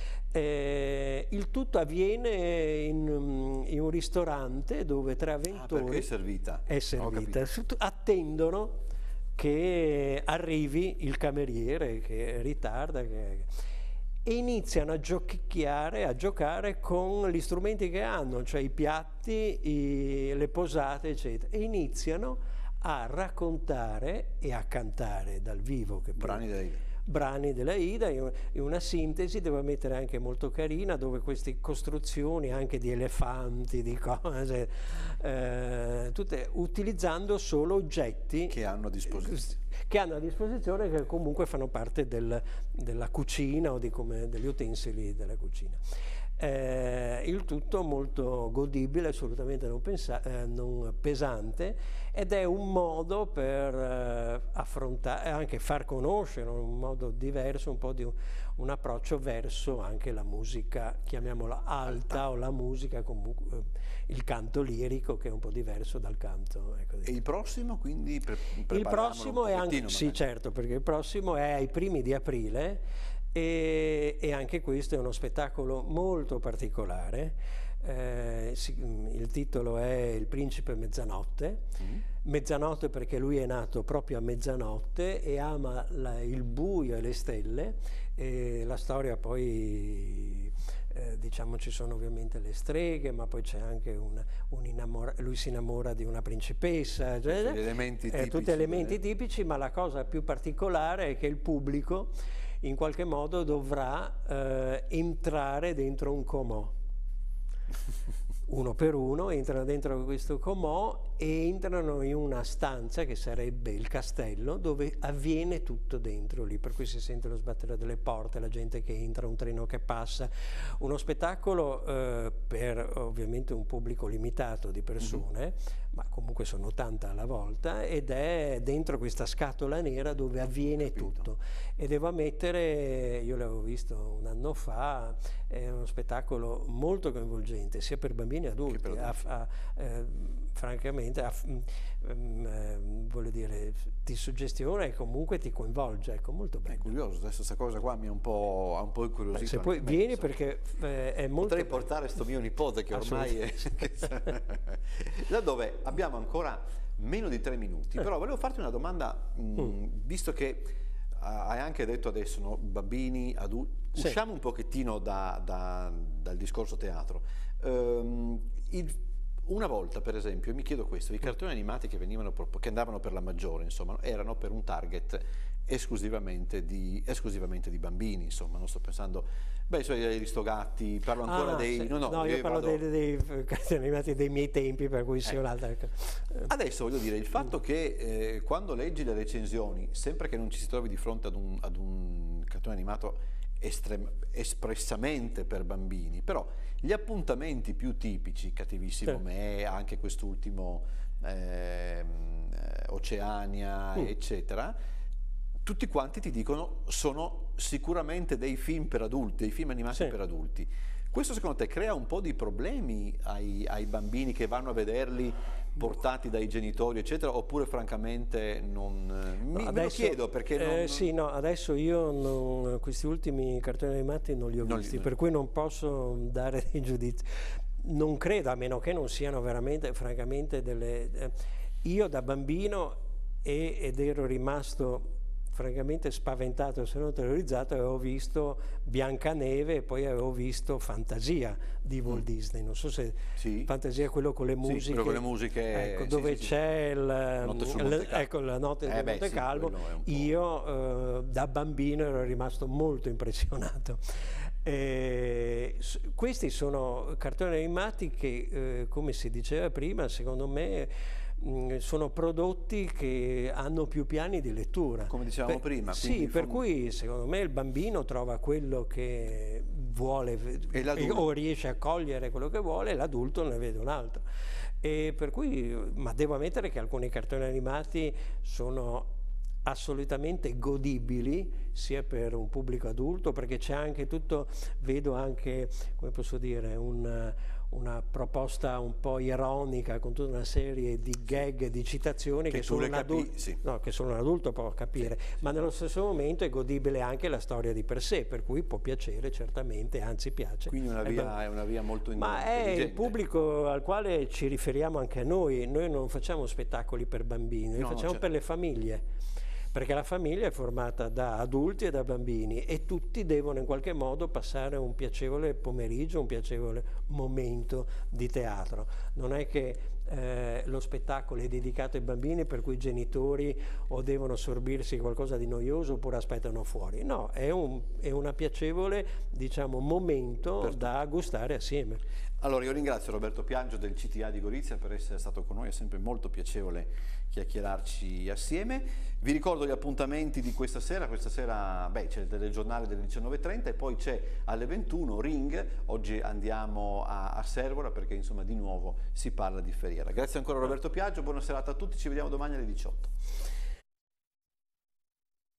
Speaker 8: Eh, il tutto avviene in, in un ristorante dove tre avventori...
Speaker 2: Ah, perché è servita?
Speaker 8: È servita. Attendono che arrivi il cameriere che ritarda. Che... e iniziano a giochicchiare, a giocare con gli strumenti che hanno, cioè i piatti, i, le posate, eccetera, e iniziano a raccontare e a cantare dal vivo. Che
Speaker 2: brani della Ida.
Speaker 8: Brani della Ida, in una sintesi, devo mettere anche molto carina, dove queste costruzioni anche di elefanti, di cose, eh, tutte utilizzando solo oggetti
Speaker 2: che hanno a disposizione.
Speaker 8: che hanno a disposizione, che comunque fanno parte del, della cucina o di come, degli utensili della cucina. Eh, il tutto molto godibile, assolutamente non, pensa, eh, non pesante, ed è un modo per eh, affrontare, anche far conoscere in un modo diverso, un po' di un, un approccio verso anche la musica, chiamiamola alta, o la musica comunque, eh, il canto lirico, che è un po' diverso dal canto. Ecco.
Speaker 2: E il prossimo quindi? Pre
Speaker 8: il prossimo è anche, sì, certo, perché il prossimo è ai primi di aprile. E, e anche questo è uno spettacolo molto particolare. Eh, si, il titolo è Il principe mezzanotte. Mm. Mezzanotte perché lui è nato proprio a mezzanotte e ama la, il buio e le stelle, e la storia poi, eh, diciamo, ci sono ovviamente le streghe, ma poi c'è anche un, un innamora, lui si innamora di una principessa, cioè,
Speaker 2: tutti elementi tipici,
Speaker 8: eh, tutti elementi eh. tipici, ma la cosa più particolare è che il pubblico in qualche modo dovrà eh, entrare dentro un comò. Uno per uno entrano dentro questo comò e entrano in una stanza che sarebbe il castello, dove avviene tutto dentro lì, per cui si sente lo sbattere delle porte, la gente che entra, un treno che passa, uno spettacolo eh, per ovviamente un pubblico limitato di persone, mm-hmm. ma comunque sono ottanta alla volta, ed è dentro questa scatola nera dove avviene tutto. E devo ammettere, io l'avevo visto un anno fa, è uno spettacolo molto coinvolgente, sia per bambini che adulti, che per adulti. A, a, eh, francamente, a, eh, voglio dire, ti suggestiona e comunque ti coinvolge, ecco, molto bello.
Speaker 2: È curioso, adesso questa cosa qua mi ha un po', ha un po' incuriosito.
Speaker 8: Beh, se poi
Speaker 2: me,
Speaker 8: vieni
Speaker 2: insomma.
Speaker 8: Perché eh, è molto
Speaker 2: Potrei
Speaker 8: bello.
Speaker 2: portare sto mio nipote che ormai è... Da dove abbiamo ancora meno di tre minuti, eh. però volevo farti una domanda, mh, mm. visto che hai anche detto adesso, no? Bambini, adulti, sì. Usciamo un pochettino da, da, dal discorso teatro. Um, il, una volta, per esempio, mi chiedo questo, i cartoni animati che, venivano, che andavano per la maggiore, insomma, erano per un target esclusivamente di, esclusivamente di bambini, insomma, non sto pensando, beh, cioè, gli Aristogatti, parlo ancora
Speaker 8: ah,
Speaker 2: dei...
Speaker 8: Sì.
Speaker 2: No, no,
Speaker 8: no io, io parlo vado... dei, dei cartoni animati dei miei tempi, per cui sia eh. un'altra...
Speaker 2: Adesso voglio dire, il fatto che eh, quando leggi le recensioni, sempre che non ci si trovi di fronte ad un, ad un cartone animato espressamente per bambini, però gli appuntamenti più tipici, Cattivissimo sì. Me, anche quest'ultimo eh, Oceania, mm. eccetera, tutti quanti ti dicono sono sicuramente dei film per adulti, dei film animati sì. per adulti. Questo secondo te crea un po' di problemi ai, ai bambini che vanno a vederli portati dai genitori, eccetera, oppure francamente non... Mi, no, adesso, me lo chiedo perché non...
Speaker 8: Eh, sì, no, adesso io non, questi ultimi cartoni animati non li ho non visti, li... per cui non posso dare dei giudizi. Non credo, a meno che non siano veramente, francamente, delle... Eh, io da bambino e, ed ero rimasto... francamente spaventato, se non terrorizzato, avevo visto Biancaneve e poi avevo visto Fantasia di Walt mm. Disney, non so se sì. Fantasia è quello con le musiche,
Speaker 2: sì, quello con le musiche
Speaker 8: ecco,
Speaker 2: sì,
Speaker 8: sì,
Speaker 2: sì.
Speaker 8: c'è il, ecco, la notte
Speaker 2: eh
Speaker 8: di Monte Calvo, sì, io eh, da bambino ero rimasto molto impressionato. Eh, questi sono cartoni animati che, eh, come si diceva prima, secondo me sono prodotti che hanno più piani di lettura.
Speaker 2: Come dicevamo
Speaker 8: per,
Speaker 2: prima.
Speaker 8: Sì, per cui secondo me il bambino trova quello che vuole e, o riesce a cogliere quello che vuole, e l'adulto ne vede un altro. E per cui, ma devo ammettere che alcuni cartoni animati sono assolutamente godibili sia per un pubblico adulto, perché c'è anche tutto, vedo anche, come posso dire, un una proposta un po' ironica con tutta una serie di gag, di citazioni che, che, solo, un adulto, sì. no, che solo un adulto può capire, sì, ma nello stesso momento è godibile anche la storia di per sé, per cui può piacere certamente, anzi piace.
Speaker 2: Quindi una via, è una via molto
Speaker 8: ma è il pubblico al quale ci riferiamo anche a noi. Noi non facciamo spettacoli per bambini, noi no, facciamo per le famiglie. perché la famiglia è formata da adulti e da bambini e tutti devono in qualche modo passare un piacevole pomeriggio, un piacevole momento di teatro. Non è che eh, lo spettacolo è dedicato ai bambini per cui i genitori o devono sorbirsi qualcosa di noioso oppure aspettano fuori. No, è un è una piacevole, diciamo, momento per da gustare assieme.
Speaker 2: Allora io ringrazio Roberto Piaggio del C T A di Gorizia per essere stato con noi, è sempre molto piacevole chiacchierarci assieme. Vi ricordo gli appuntamenti di questa sera, questa sera beh, c'è il telegiornale delle diciannove e trenta e poi c'è alle ventuno Ring, oggi andiamo a, a Servola perché insomma di nuovo si parla di Ferriera. Grazie ancora Roberto Piaggio, buona serata a tutti, ci vediamo domani alle diciotto.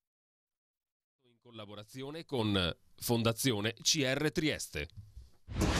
Speaker 1: In collaborazione con Fondazione C R Trieste.